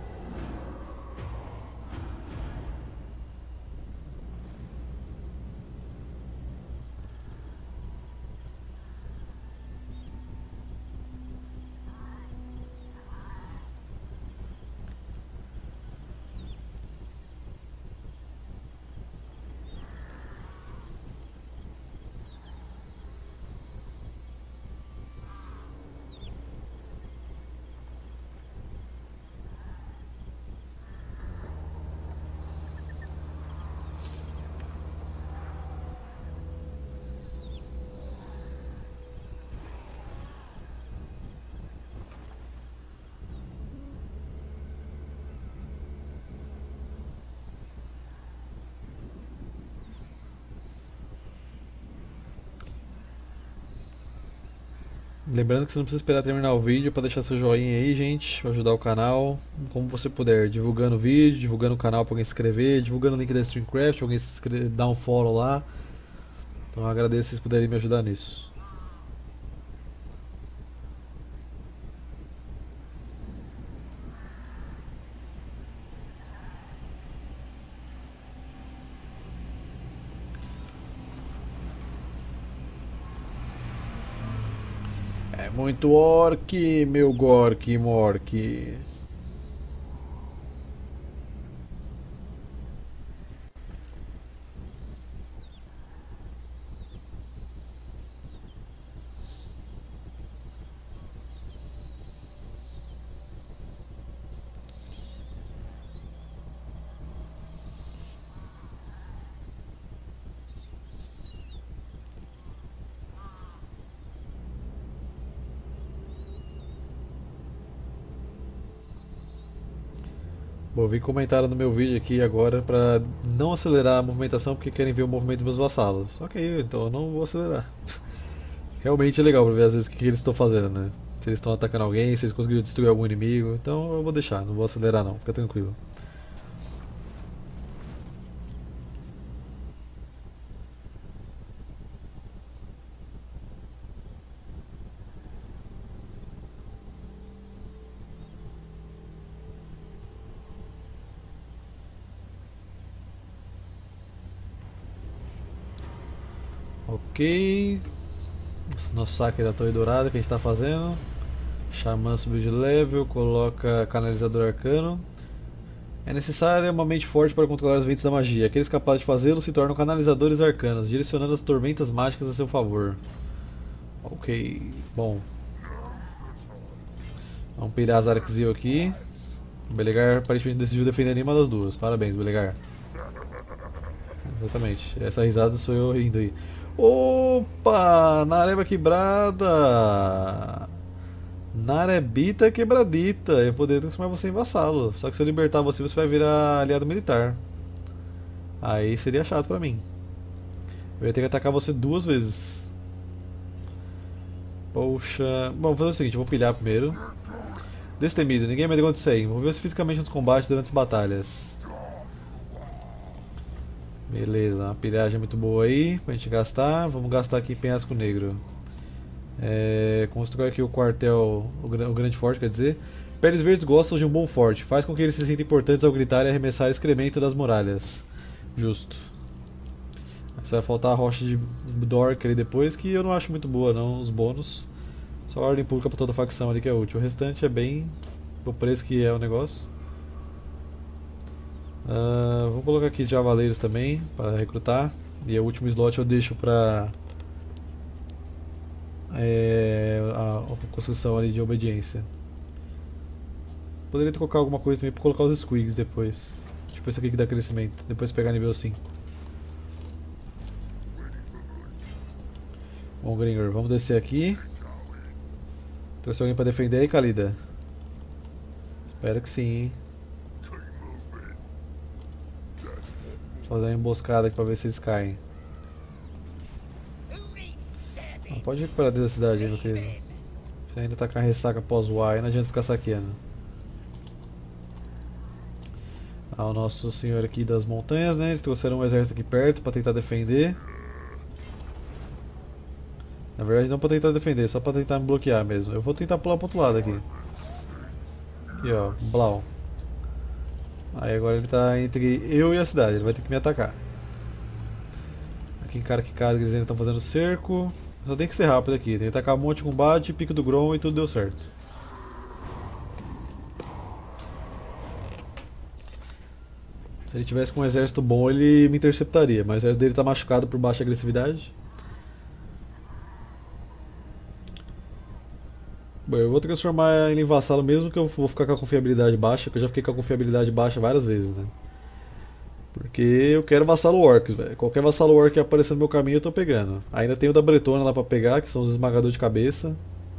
Lembrando que você não precisa esperar terminar o vídeo para deixar seu joinha aí, gente, para ajudar o canal, como você puder, divulgando o vídeo, divulgando o canal para alguém se inscrever, divulgando o link da Streamcraft, para alguém se inscrever, dar um follow lá. Então eu agradeço se vocês puderem me ajudar nisso. É muito orc, meu gork, mork. Bom, vi comentário no meu vídeo aqui agora para não acelerar a movimentação porque querem ver o movimento dos meus vassalos. Ok, então eu não vou acelerar. Realmente é legal para ver às vezes o que, que eles estão fazendo, né? Se eles estão atacando alguém, se eles conseguiram destruir algum inimigo. Então eu vou deixar, não vou acelerar não, fica tranquilo. Ok. Esse nosso saque da torre dourada que a gente está fazendo. Xamã subiu de level, coloca canalizador arcano. É necessária uma mente forte para controlar os ventos da magia. Aqueles capazes de fazê-lo se tornam canalizadores arcanos, direcionando as tormentas mágicas a seu favor. Ok, bom. Vamos pilhar as Arexil aqui. O Belegar aparentemente decidiu defender nenhuma das duas. Parabéns, Belegar. Exatamente, essa risada sou eu rindo aí. Opa! Nareba quebrada! Narebita quebradita. Eu poderia transformar você em vassalo. Só que se eu libertar você, você vai virar aliado militar. Aí seria chato pra mim. Eu ia ter que atacar você duas vezes. Poxa. Bom, vou fazer o seguinte: eu vou pilhar primeiro. Destemido, ninguém me derrota isso aí. Envolveu-se fisicamente nos combates durante as batalhas. Beleza, uma pilhagem muito boa aí pra gente gastar. Vamos gastar aqui em Penhasco Negro. É, construir aqui o quartel, o, o grande forte, quer dizer. Peles verdes gostam de um bom forte. Faz com que eles se sintam importantes ao gritar e arremessar excremento das muralhas. Justo. Só vai faltar a rocha de Dork ali depois, que eu não acho muito boa não, os bônus. Só a ordem pública pra toda facção ali que é útil. O restante é bem o preço que é o negócio. Uh, vou colocar aqui Javaleiros também para recrutar. E o último slot eu deixo pra é, a, a construção ali de obediência. Poderia colocar alguma coisa também para colocar os squigs depois. Tipo esse aqui que dá crescimento, depois pegar nível cinco. Bom, Gringor, vamos descer aqui. Trouxe alguém para defender aí, Kalida? Espero que sim, hein? Vou fazer uma emboscada aqui para ver se eles caem. Não, pode ir para dentro da cidade, meu querido. Você ainda tá com a ressaca pós-voar, aí não adianta ficar saqueando. Ah, o nosso senhor aqui das montanhas, né? Eles trouxeram um exército aqui perto para tentar defender. Na verdade não para tentar defender, só para tentar me bloquear mesmo. Eu vou tentar pular pro outro lado aqui. Aqui ó, Blau. Aí agora ele tá entre eu e a cidade, ele vai ter que me atacar. Aqui em cara que casa eles ainda estão fazendo cerco. Só tem que ser rápido aqui, tem que atacar um monte de combate, pico do Grom e tudo deu certo. Se ele tivesse com um exército bom ele me interceptaria, mas o exército dele tá machucado por baixa agressividade. Bom, eu vou transformar ele em vassalo mesmo que eu vou ficar com a confiabilidade baixa, que eu já fiquei com a confiabilidade baixa várias vezes, né? Porque eu quero vassalo orcs, velho. Qualquer vassalo orc que aparecer no meu caminho eu tô pegando. Ainda tem o da Bretona lá pra pegar, que são os esmagadores de cabeça.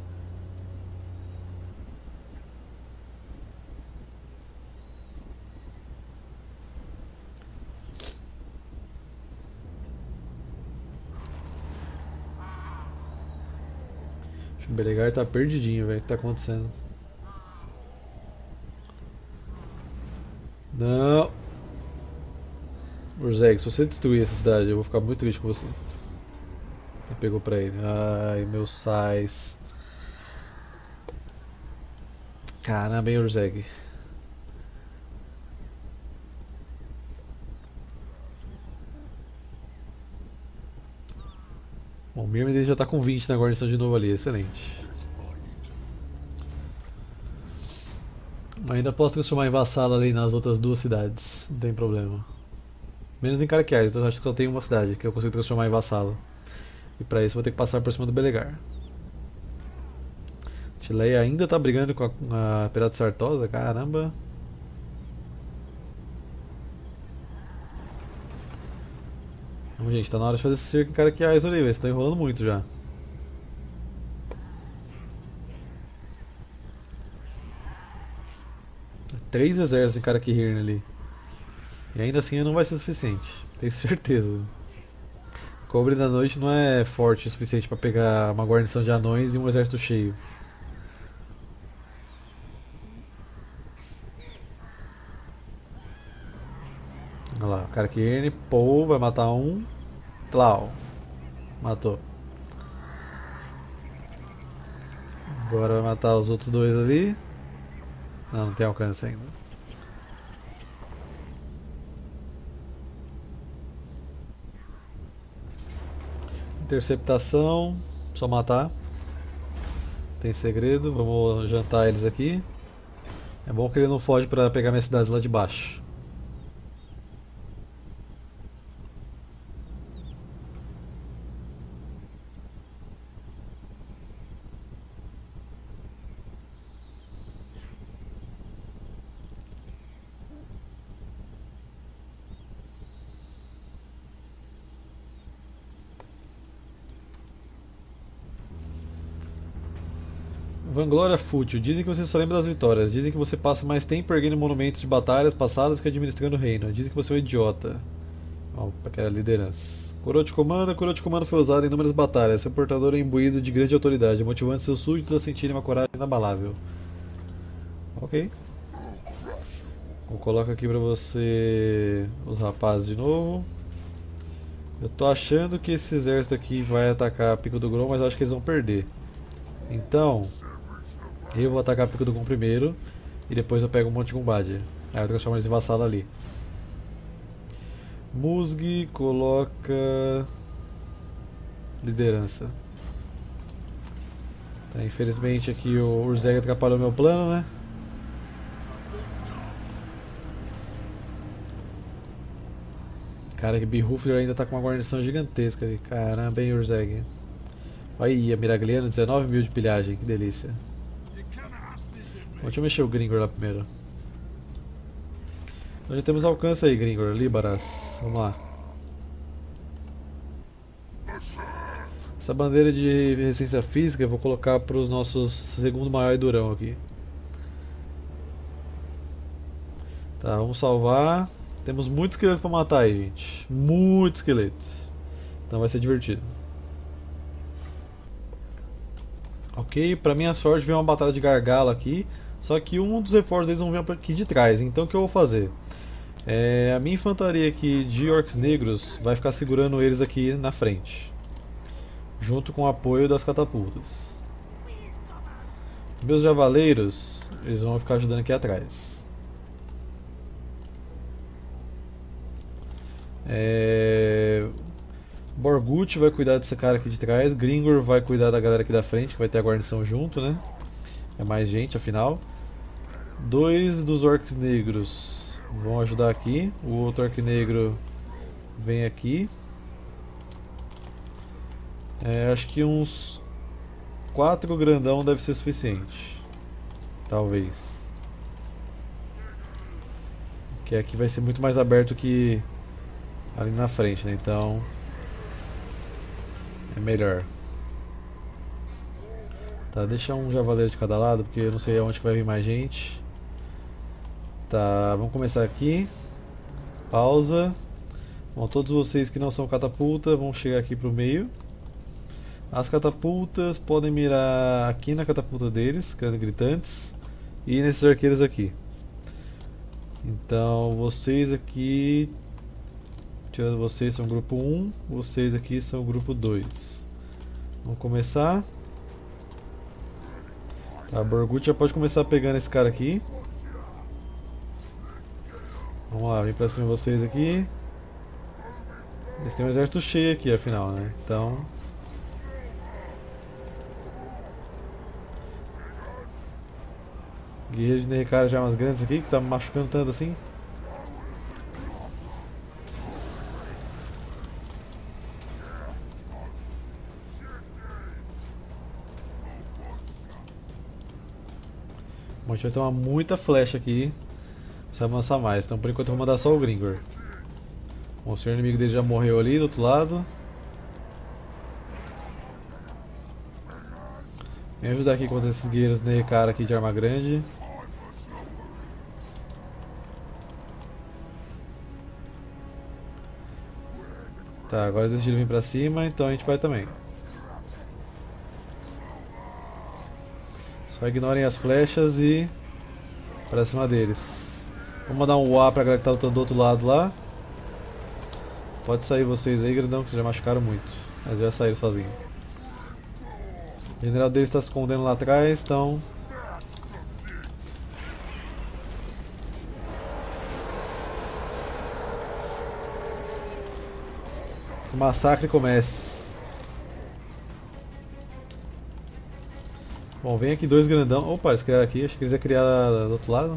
O Belegar tá perdidinho, velho. O que tá acontecendo? Não! Urzeg, se você destruir essa cidade, eu vou ficar muito triste com você. Ele pegou pra ele. Ai, meu sais. Caramba, hein, Urzeg. Bom, o Myrmidon já tá com vinte na guarnição de novo ali, excelente. Ainda posso transformar em vassalo ali nas outras duas cidades, não tem problema. Menos em Caraquias, então acho que só tem uma cidade que eu consigo transformar em vassalo. E pra isso vou ter que passar por cima do Belegar. Tileia ainda tá brigando com a, a Pirata Sartosa, caramba. Vamos, gente, tá na hora de fazer esse cerco em Caraquias ali, velho. Você tá enrolando muito já. Três exércitos em Karakihirn ali. E ainda assim não vai ser suficiente, tenho certeza. Cobre da Noite não é forte o suficiente para pegar uma guarnição de anões e um exército cheio. Olha lá, o Karakihirn, pô, vai matar um. Tlau. Matou. Agora vai matar os outros dois ali. Não, não tem alcance ainda. Interceptação, só matar. Tem segredo, vamos jantar eles aqui. É bom que ele não foge pra pegar minhas cidades lá de baixo. Vanglória fútil. Dizem que você só lembra das vitórias. Dizem que você passa mais tempo erguendo monumentos de batalhas passadas que administrando o reino. Dizem que você é um idiota. Ó, pra que era liderança. Coroa de comando. Coroa de comando foi usada em inúmeras batalhas. Seu portador é imbuído de grande autoridade, motivando seus súditos a sentirem uma coragem inabalável. Ok. Vou colocar aqui pra você os rapazes de novo. Eu tô achando que esse exército aqui vai atacar a Pico do Grom, mas eu acho que eles vão perder. Então, eu vou atacar a Pico do Grom primeiro e depois eu pego um monte de Gumbad. Aí eu transformo eles em vassalo ali. Musg coloca liderança. Tá, infelizmente aqui o Urzeg atrapalhou meu plano, né? Cara, que Bihufler ainda tá com uma guarnição gigantesca ali. Caramba, hein, Urzeg. Olha aí, a Miragliano, dezenove mil de pilhagem, que delícia. Bom, deixa eu mexer o Gringor lá primeiro. Nós já temos alcance aí, Gringor, Líbaras. Vamos lá. Essa bandeira de resistência física eu vou colocar para os nossos segundo maior Durão aqui. Tá, vamos salvar. Temos muitos esqueletos para matar aí, gente. Muitos esqueletos. Então vai ser divertido. Ok, pra minha sorte veio uma batalha de gargalo aqui. Só que um dos reforços deles vão vir aqui de trás. Então o que eu vou fazer? É, a minha infantaria aqui de orcs negros vai ficar segurando eles aqui na frente, junto com o apoio das catapultas. Meus javaleiros, eles vão ficar ajudando aqui atrás. É... Borgut vai cuidar desse cara aqui de trás. Gringor vai cuidar da galera aqui da frente, que vai ter a guarnição junto, né? É mais gente, afinal. Dois dos orcs negros vão ajudar aqui. O outro orc negro vem aqui. É, acho que uns quatro grandão deve ser suficiente. Talvez. Que aqui vai ser muito mais aberto que ali na frente, né? Então é melhor. Tá, deixa um javaleiro de cada lado, porque eu não sei aonde que vai vir mais gente. Tá, vamos começar aqui. Pausa. Bom, todos vocês que não são catapulta vão chegar aqui pro meio. As catapultas podem mirar aqui na catapulta deles, gritantes, e nesses arqueiros aqui. Então vocês aqui, tirando vocês, são grupo um, vocês aqui são grupo dois. Vamos começar. A Borgut já pode começar pegando esse cara aqui. Vamos lá, vem pra cima de vocês aqui. Eles têm um exército cheio aqui, afinal, né? Então... Guerreiros de Nerricara já umas grandes aqui, que tá me machucando tanto assim. Bom, a gente vai tomar muita flecha aqui se avançar mais, então por enquanto eu vou mandar só o Gringor. Bom, o senhor inimigo dele já morreu ali do outro lado. Vem ajudar aqui contra esses guerreiros de Nerricara aqui de arma grande. Tá, agora eles decidiram vir pra cima, então a gente vai também. Só ignorem as flechas e... pra cima deles. Vamos mandar um uá pra galera que tá lutando do outro lado lá. Pode sair vocês aí, grandão, que vocês já machucaram muito. Mas já saíram sozinhos. O general deles está se escondendo lá atrás, então... o massacre comece. Bom, vem aqui dois grandão. Opa, eles criaram aqui. Acho que eles iam criar do outro lado.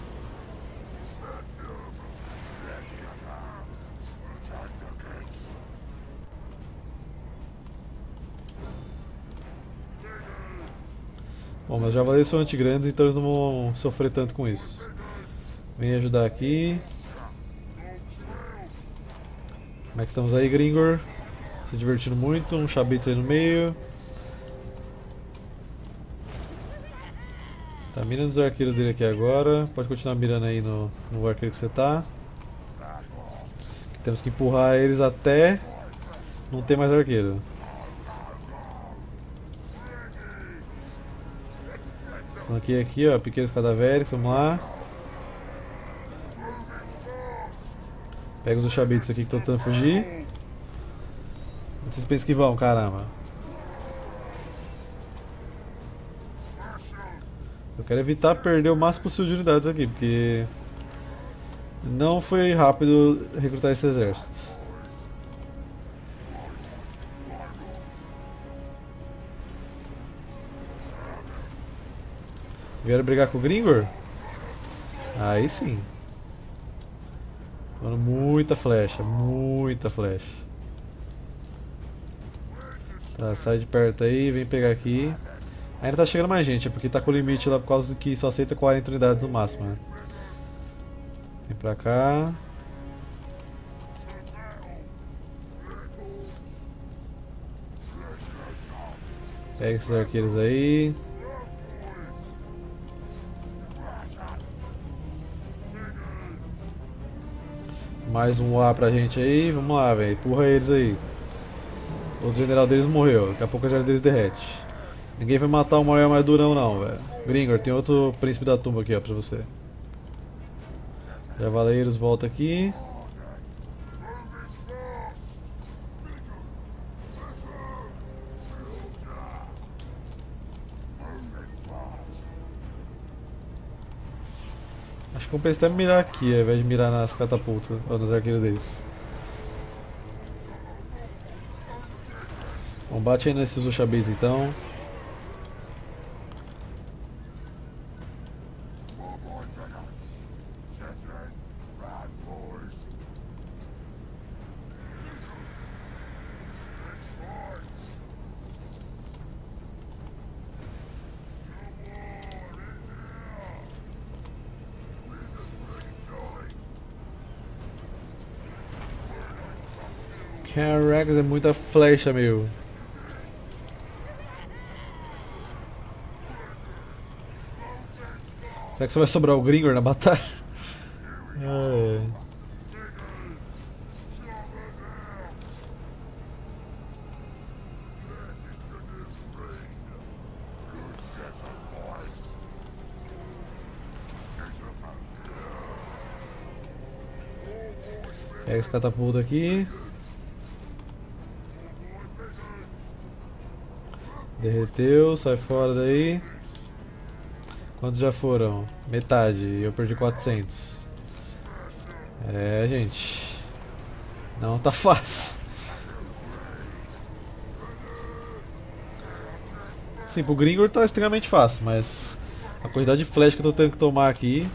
Bom, mas os javalis são antigrandes, então eles não vão sofrer tanto com isso. Vem ajudar aqui. Como é que estamos aí, Gringor? Se divertindo muito, um Chabit aí no meio. Tá mirando os arqueiros dele aqui agora. Pode continuar mirando aí no, no arqueiro que você tá. Temos que empurrar eles até não ter mais arqueiro. Aqui, aqui, ó, pequenos cadavéricos, vamos lá. Pega os chabitos aqui que estão tentando fugir. Onde vocês pensam que vão, caramba? Eu quero evitar perder o máximo possível de unidades aqui, porque não foi rápido recrutar esse exército. Vieram brigar com o Gringor? Aí sim. Mano, muita flecha, muita flecha. Tá, sai de perto aí, vem pegar aqui. Ainda tá chegando mais gente, é porque tá com o limite lá por causa que só aceita quarenta unidades no máximo, né? Vem pra cá. Pega esses arqueiros aí. Mais um A pra gente aí, vamos lá, velho, empurra eles aí. O outro general deles morreu, daqui a pouco o exército deles derrete. Ninguém vai matar o maior mais durão não, velho. Gringor, tem outro príncipe da tumba aqui, ó, pra você. Javaleiros, volta aqui. Acho que compensa até mirar aqui, ao invés de mirar nas catapultas, ou nos arqueiros deles. Bom, bate aí nesses Ushabis então. Caraca, é muita flecha, meu. Será que só vai sobrar o Gringor na batalha? É. Pega esse catapulta aqui. Derreteu, sai fora daí. Quantos já foram? Metade, e eu perdi quatrocentos. É, gente. Não tá fácil. Sim, pro Gringor tá extremamente fácil, mas a quantidade de flash que eu tô tendo que tomar aqui.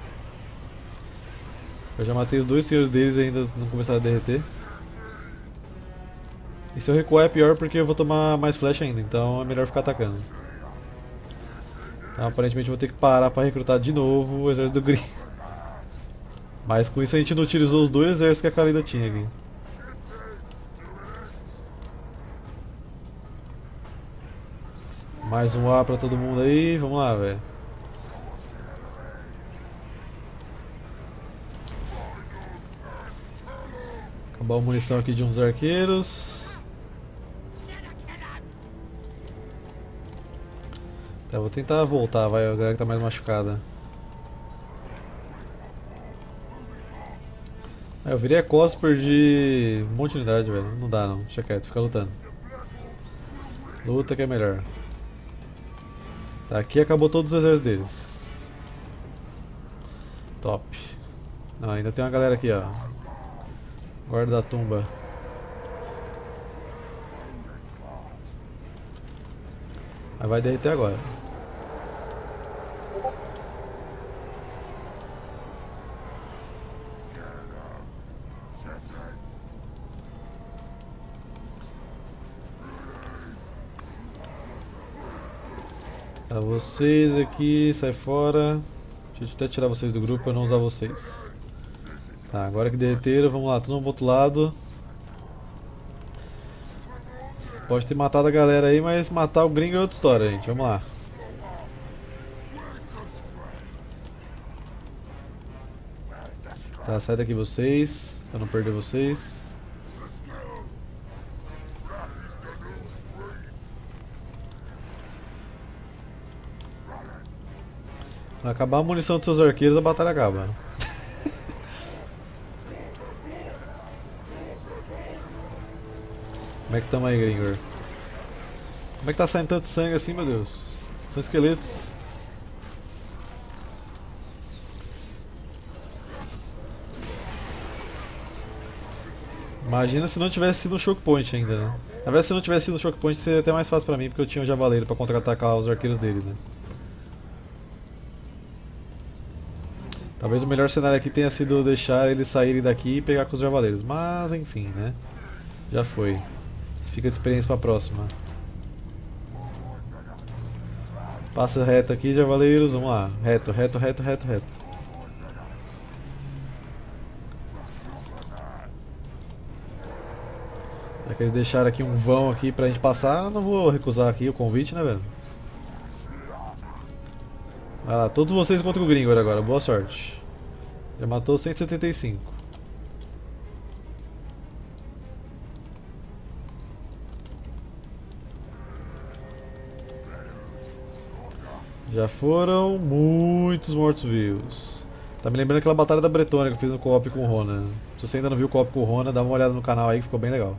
Eu já matei os dois senhores deles e ainda não começaram a derreter. E se eu recuar é pior porque eu vou tomar mais flash ainda, então é melhor ficar atacando. Então aparentemente eu vou ter que parar para recrutar de novo o exército do Gringor. Mas com isso a gente não utilizou os dois exércitos que a Khalida tinha aqui. Mais um A pra todo mundo aí, vamos lá, velho. Acabar a munição aqui de uns arqueiros. Tá, vou tentar voltar, vai, a galera que tá mais machucada. É, eu virei a costa e perdi um monte de unidade, velho. Não dá não, deixa quieto, fica lutando. Luta que é melhor. Tá, aqui acabou todos os exércitos deles. Top. Não, ainda tem uma galera aqui, ó. Guarda da tumba. Mas vai derreter agora. Tá, vocês aqui, sai fora. Deixa eu até tirar vocês do grupo pra não usar vocês. Tá, agora que derreteram, vamos lá, todo mundo pro outro lado. Pode ter matado a galera aí, mas matar o gringo é outra história, gente. Vamos lá. Tá, sai daqui vocês, pra não perder vocês. Quando acabar a munição dos seus arqueiros, a batalha acaba. Como é que tamo aí, Gringor? Como é que tá saindo tanto sangue assim, meu Deus? São esqueletos. Imagina se não tivesse sido um choke point ainda, né? Na verdade, se não tivesse sido um choke point, seria até mais fácil pra mim, porque eu tinha um javaleiro pra contra-atacar os arqueiros dele, né? Talvez o melhor cenário aqui tenha sido deixar eles saírem daqui e pegar com os javaleiros, mas enfim, né? Já foi. Fica de experiência pra próxima. Passa reto aqui, javaleiros, vamos lá. Reto, reto, reto, reto, reto. Já que eles deixaram aqui um vão aqui pra gente passar, não vou recusar aqui o convite, né, velho? Vai lá, todos vocês contra o Gringo agora, boa sorte. Já matou cento e setenta e cinco. Já foram muitos mortos-vivos. Tá me lembrando aquela batalha da Bretônia que eu fiz no co-op com o Rona. Se você ainda não viu o co-op com o Rona, dá uma olhada no canal aí que ficou bem legal.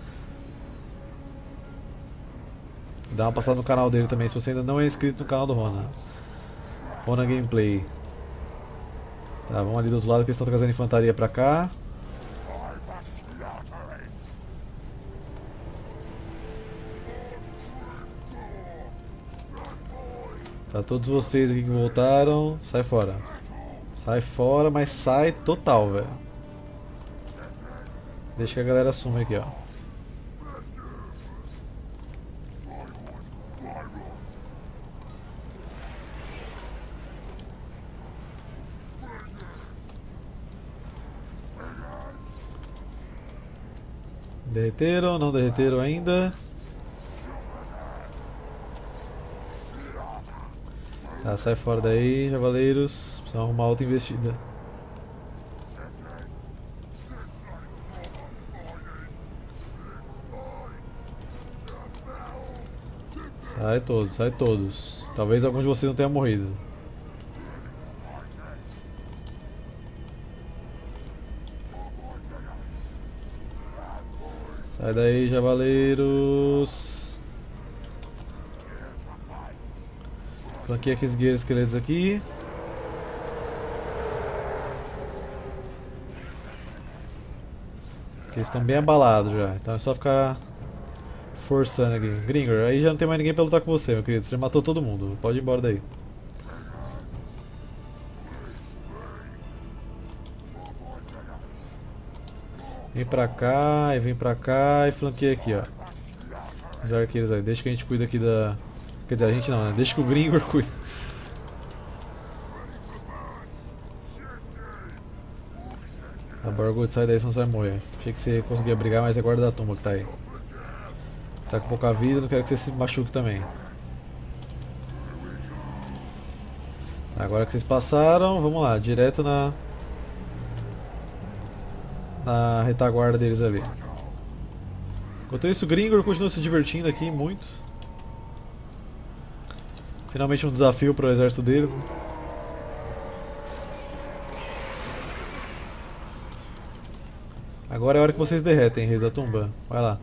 Dá uma passada no canal dele também se você ainda não é inscrito no canal do Rona. Rona Gameplay. Tá, vamos ali do outro lado que eles estão trazendo infantaria pra cá. Tá, todos vocês aqui que voltaram, sai fora. Sai fora, mas sai total, velho. Deixa que a galera suma aqui, ó. Derreteram, não derreteram ainda. Tá, sai fora daí, javaleiros. Precisam arrumar outra investida. Sai todos, sai todos. Talvez alguns de vocês não tenham morrido. Sai daí, javaleiros. Flanqueia aqueles guerreiros esqueletos aqui. Eles estão bem abalados já, então é só ficar forçando aqui. Gringor, aí já não tem mais ninguém pra lutar com você, meu querido. Você já matou todo mundo, pode ir embora daí. Vem pra cá, e vem pra cá e flanqueia aqui, ó. Os arqueiros aí, deixa que a gente cuida aqui da... Quer dizer, a gente não, né? Deixa que o Gringor cuide. A Bargold, sai daí, senão você vai morrer. Achei que você conseguia brigar, mas é guarda da tumba que tá aí. Tá com pouca vida, não quero que você se machuque também. Agora que vocês passaram, vamos lá, direto na... na retaguarda deles ali. Enquanto isso, o Gringor continua se divertindo aqui, muito. Finalmente um desafio para o exército dele. Agora é a hora que vocês derretem, Reis da Tumba. Vai lá.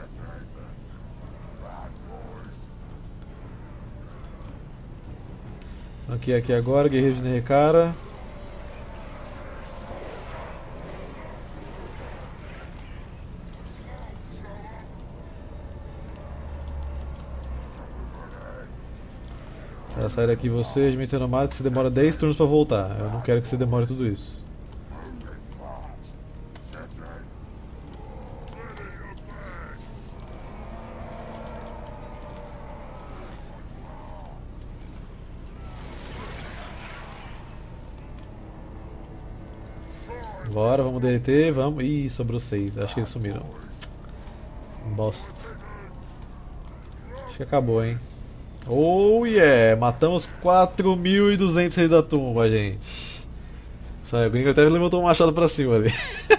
Aqui, aqui agora, guerreiro de Nerekara. Tá, sai daqui você, regimento renomado, que você demora dez turnos pra voltar. Eu não quero que você demore tudo isso. Bora, vamos derreter, vamos. Ih, sobrou seis. Acho que eles sumiram. Bosta. Acho que acabou, hein. Oh yeah! Matamos quatro mil e duzentos reis da tumba, gente. Isso aí, o gringo até levantou um machado pra cima ali.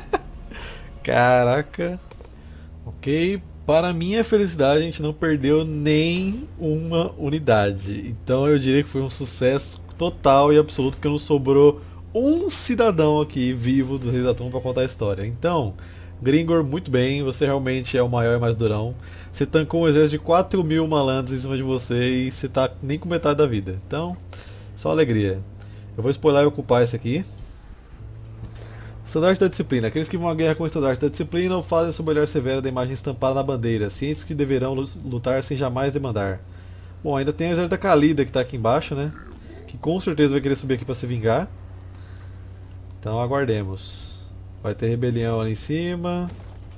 Caraca. Ok. Para minha felicidade, a gente não perdeu nem uma unidade. Então eu diria que foi um sucesso total e absoluto, porque não sobrou um cidadão aqui vivo dos Reis da Tumba para contar a história. Então, Gringor, muito bem, você realmente é o maior e mais durão. Você tancou um exército de quatro mil malandros em cima de você e você tá nem com metade da vida. Então, só alegria. Eu vou spoiler e ocupar esse aqui. Estandarte da Disciplina. Aqueles que vão à guerra com o Estandarte da Disciplina o fazem sob o olhar severo da imagem estampada na bandeira, cientes que deverão lutar sem jamais demandar. Bom, ainda tem o exército da Kalida que está aqui embaixo, né? Que com certeza vai querer subir aqui para se vingar. Então aguardemos. Vai ter rebelião ali em cima.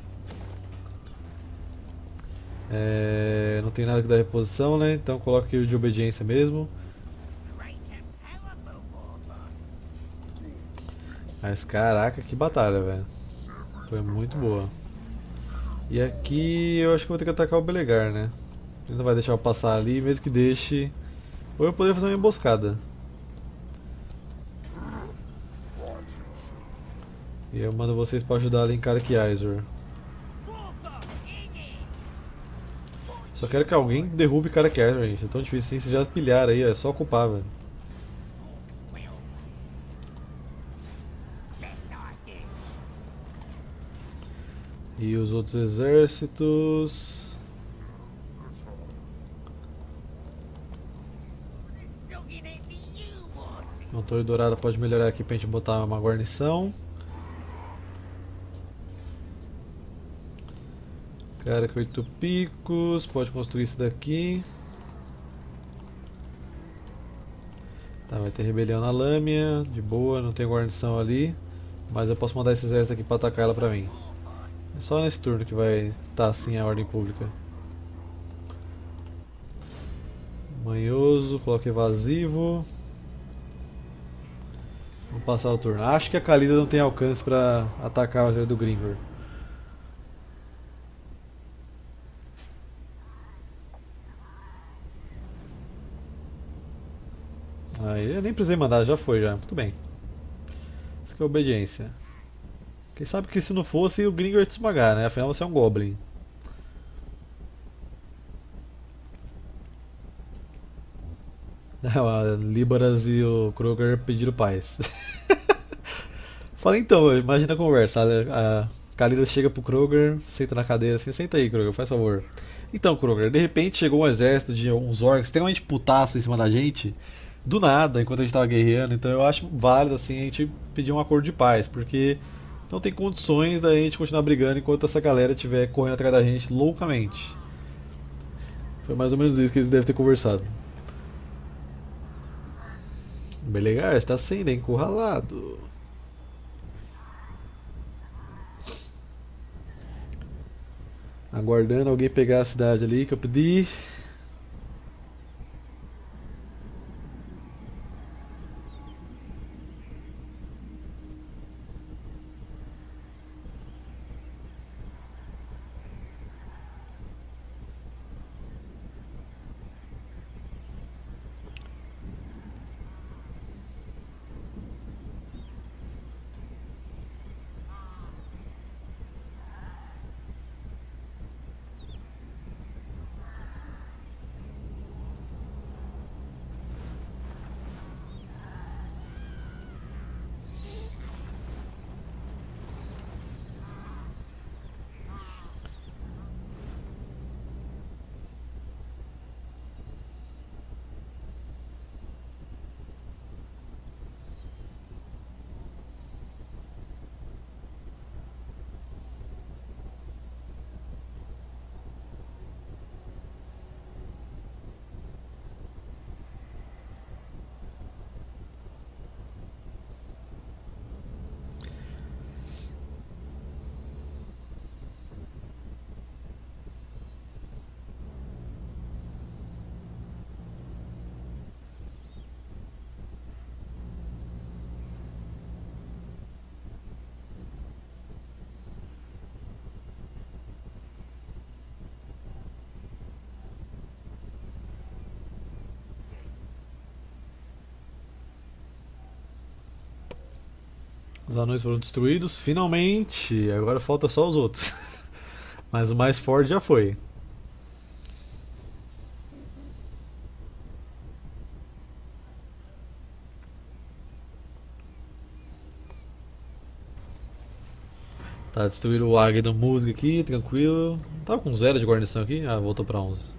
É... Não tem nada que dá reposição, né? Então coloque o de obediência mesmo. Mas caraca, que batalha, velho. Foi muito boa. E aqui eu acho que vou ter que atacar o Belegar, né? Ele não vai deixar eu passar ali, mesmo que deixe. Ou eu poderia fazer uma emboscada. E eu mando vocês pra ajudar ali em Karak-Aizur. Só quero que alguém derrube Karak-Aizur, gente. É tão difícil assim, vocês já pilharam aí, ó. É só ocupar, velho. E os outros exércitos. Uma torre dourada pode melhorar aqui pra gente botar uma guarnição. Cara com oito picos, pode construir isso daqui. Tá, vai ter rebelião na Lâmia, de boa, não tem guarnição ali. Mas eu posso mandar esse exército aqui pra atacar ela pra mim. É só nesse turno que vai estar tá assim a ordem pública. Manhoso, coloque evasivo. Vamos passar o turno. Acho que a Kalida não tem alcance pra atacar o exército do Gringor. Aí eu nem precisei mandar, já foi já. Muito bem. Isso aqui é obediência. Quem sabe que se não fosse o Gringor ia te esmagar, né? Afinal você é um Goblin. Não, a Líbaras e o Kroger pediram paz. Falei então, imagina a conversa. A, a Kalida chega pro Kroger, senta na cadeira assim, senta aí, Kroger, faz favor. Então, Kroger, de repente chegou um exército de uns orcs extremamente putaço em cima da gente, do nada, enquanto a gente tava guerreando, então eu acho válido assim a gente pedir um acordo de paz, porque não tem condições da gente continuar brigando enquanto essa galera estiver correndo atrás da gente loucamente. Foi mais ou menos isso que eles devem ter conversado. Belegar está sendo encurralado. Aguardando alguém pegar a cidade ali que eu pedi. Os anões foram destruídos, finalmente! Agora falta só os outros. Mas o mais forte já foi. Tá, destruíram o águia do Musga aqui, tranquilo. Tava com zero de guarnição aqui? Ah, voltou pra onze.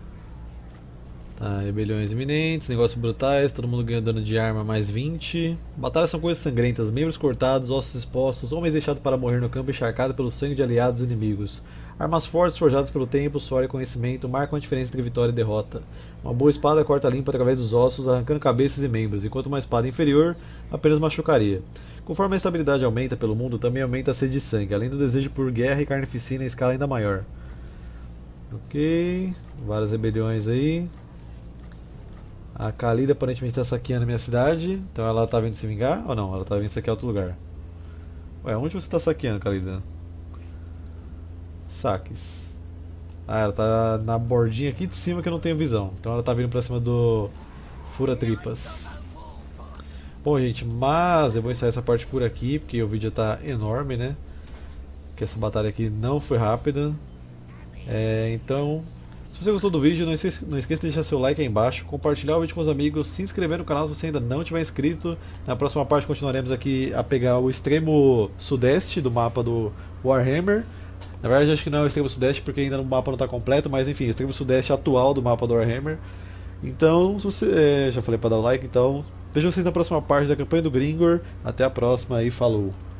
Tá, rebeliões iminentes, negócios brutais, todo mundo ganha dano de arma mais vinte. Batalhas são coisas sangrentas, membros cortados, ossos expostos, homens deixados para morrer no campo encharcado pelo sangue de aliados e inimigos. Armas fortes forjadas pelo tempo, suor e conhecimento marcam a diferença entre vitória e derrota. Uma boa espada corta limpo através dos ossos, arrancando cabeças e membros, enquanto uma espada inferior apenas machucaria. Conforme a estabilidade aumenta pelo mundo, também aumenta a sede de sangue, além do desejo por guerra e carnificina em escala ainda maior. Ok, várias rebeliões aí. A Khalida aparentemente está saqueando a minha cidade, então ela está vindo se vingar ou não? Ela está vindo saquear outro lugar. Ué, onde você está saqueando, Khalida? Saques. Ah, ela está na bordinha aqui de cima que eu não tenho visão. Então ela está vindo para cima do Fura-Tripas. Bom, gente, mas eu vou encerrar essa parte por aqui, porque o vídeo está enorme, né? Porque essa batalha aqui não foi rápida. É, então... Se você gostou do vídeo, não esqueça, não esqueça de deixar seu like aí embaixo, compartilhar o vídeo com os amigos, se inscrever no canal se você ainda não tiver inscrito. Na próxima parte continuaremos aqui a pegar o extremo sudeste do mapa do Warhammer. Na verdade acho que não é o extremo sudeste porque ainda o mapa não está completo, mas enfim, o extremo sudeste atual do mapa do Warhammer. Então, se você, é, já falei para dar o like, então vejo vocês na próxima parte da campanha do Gringor. Até a próxima e falou!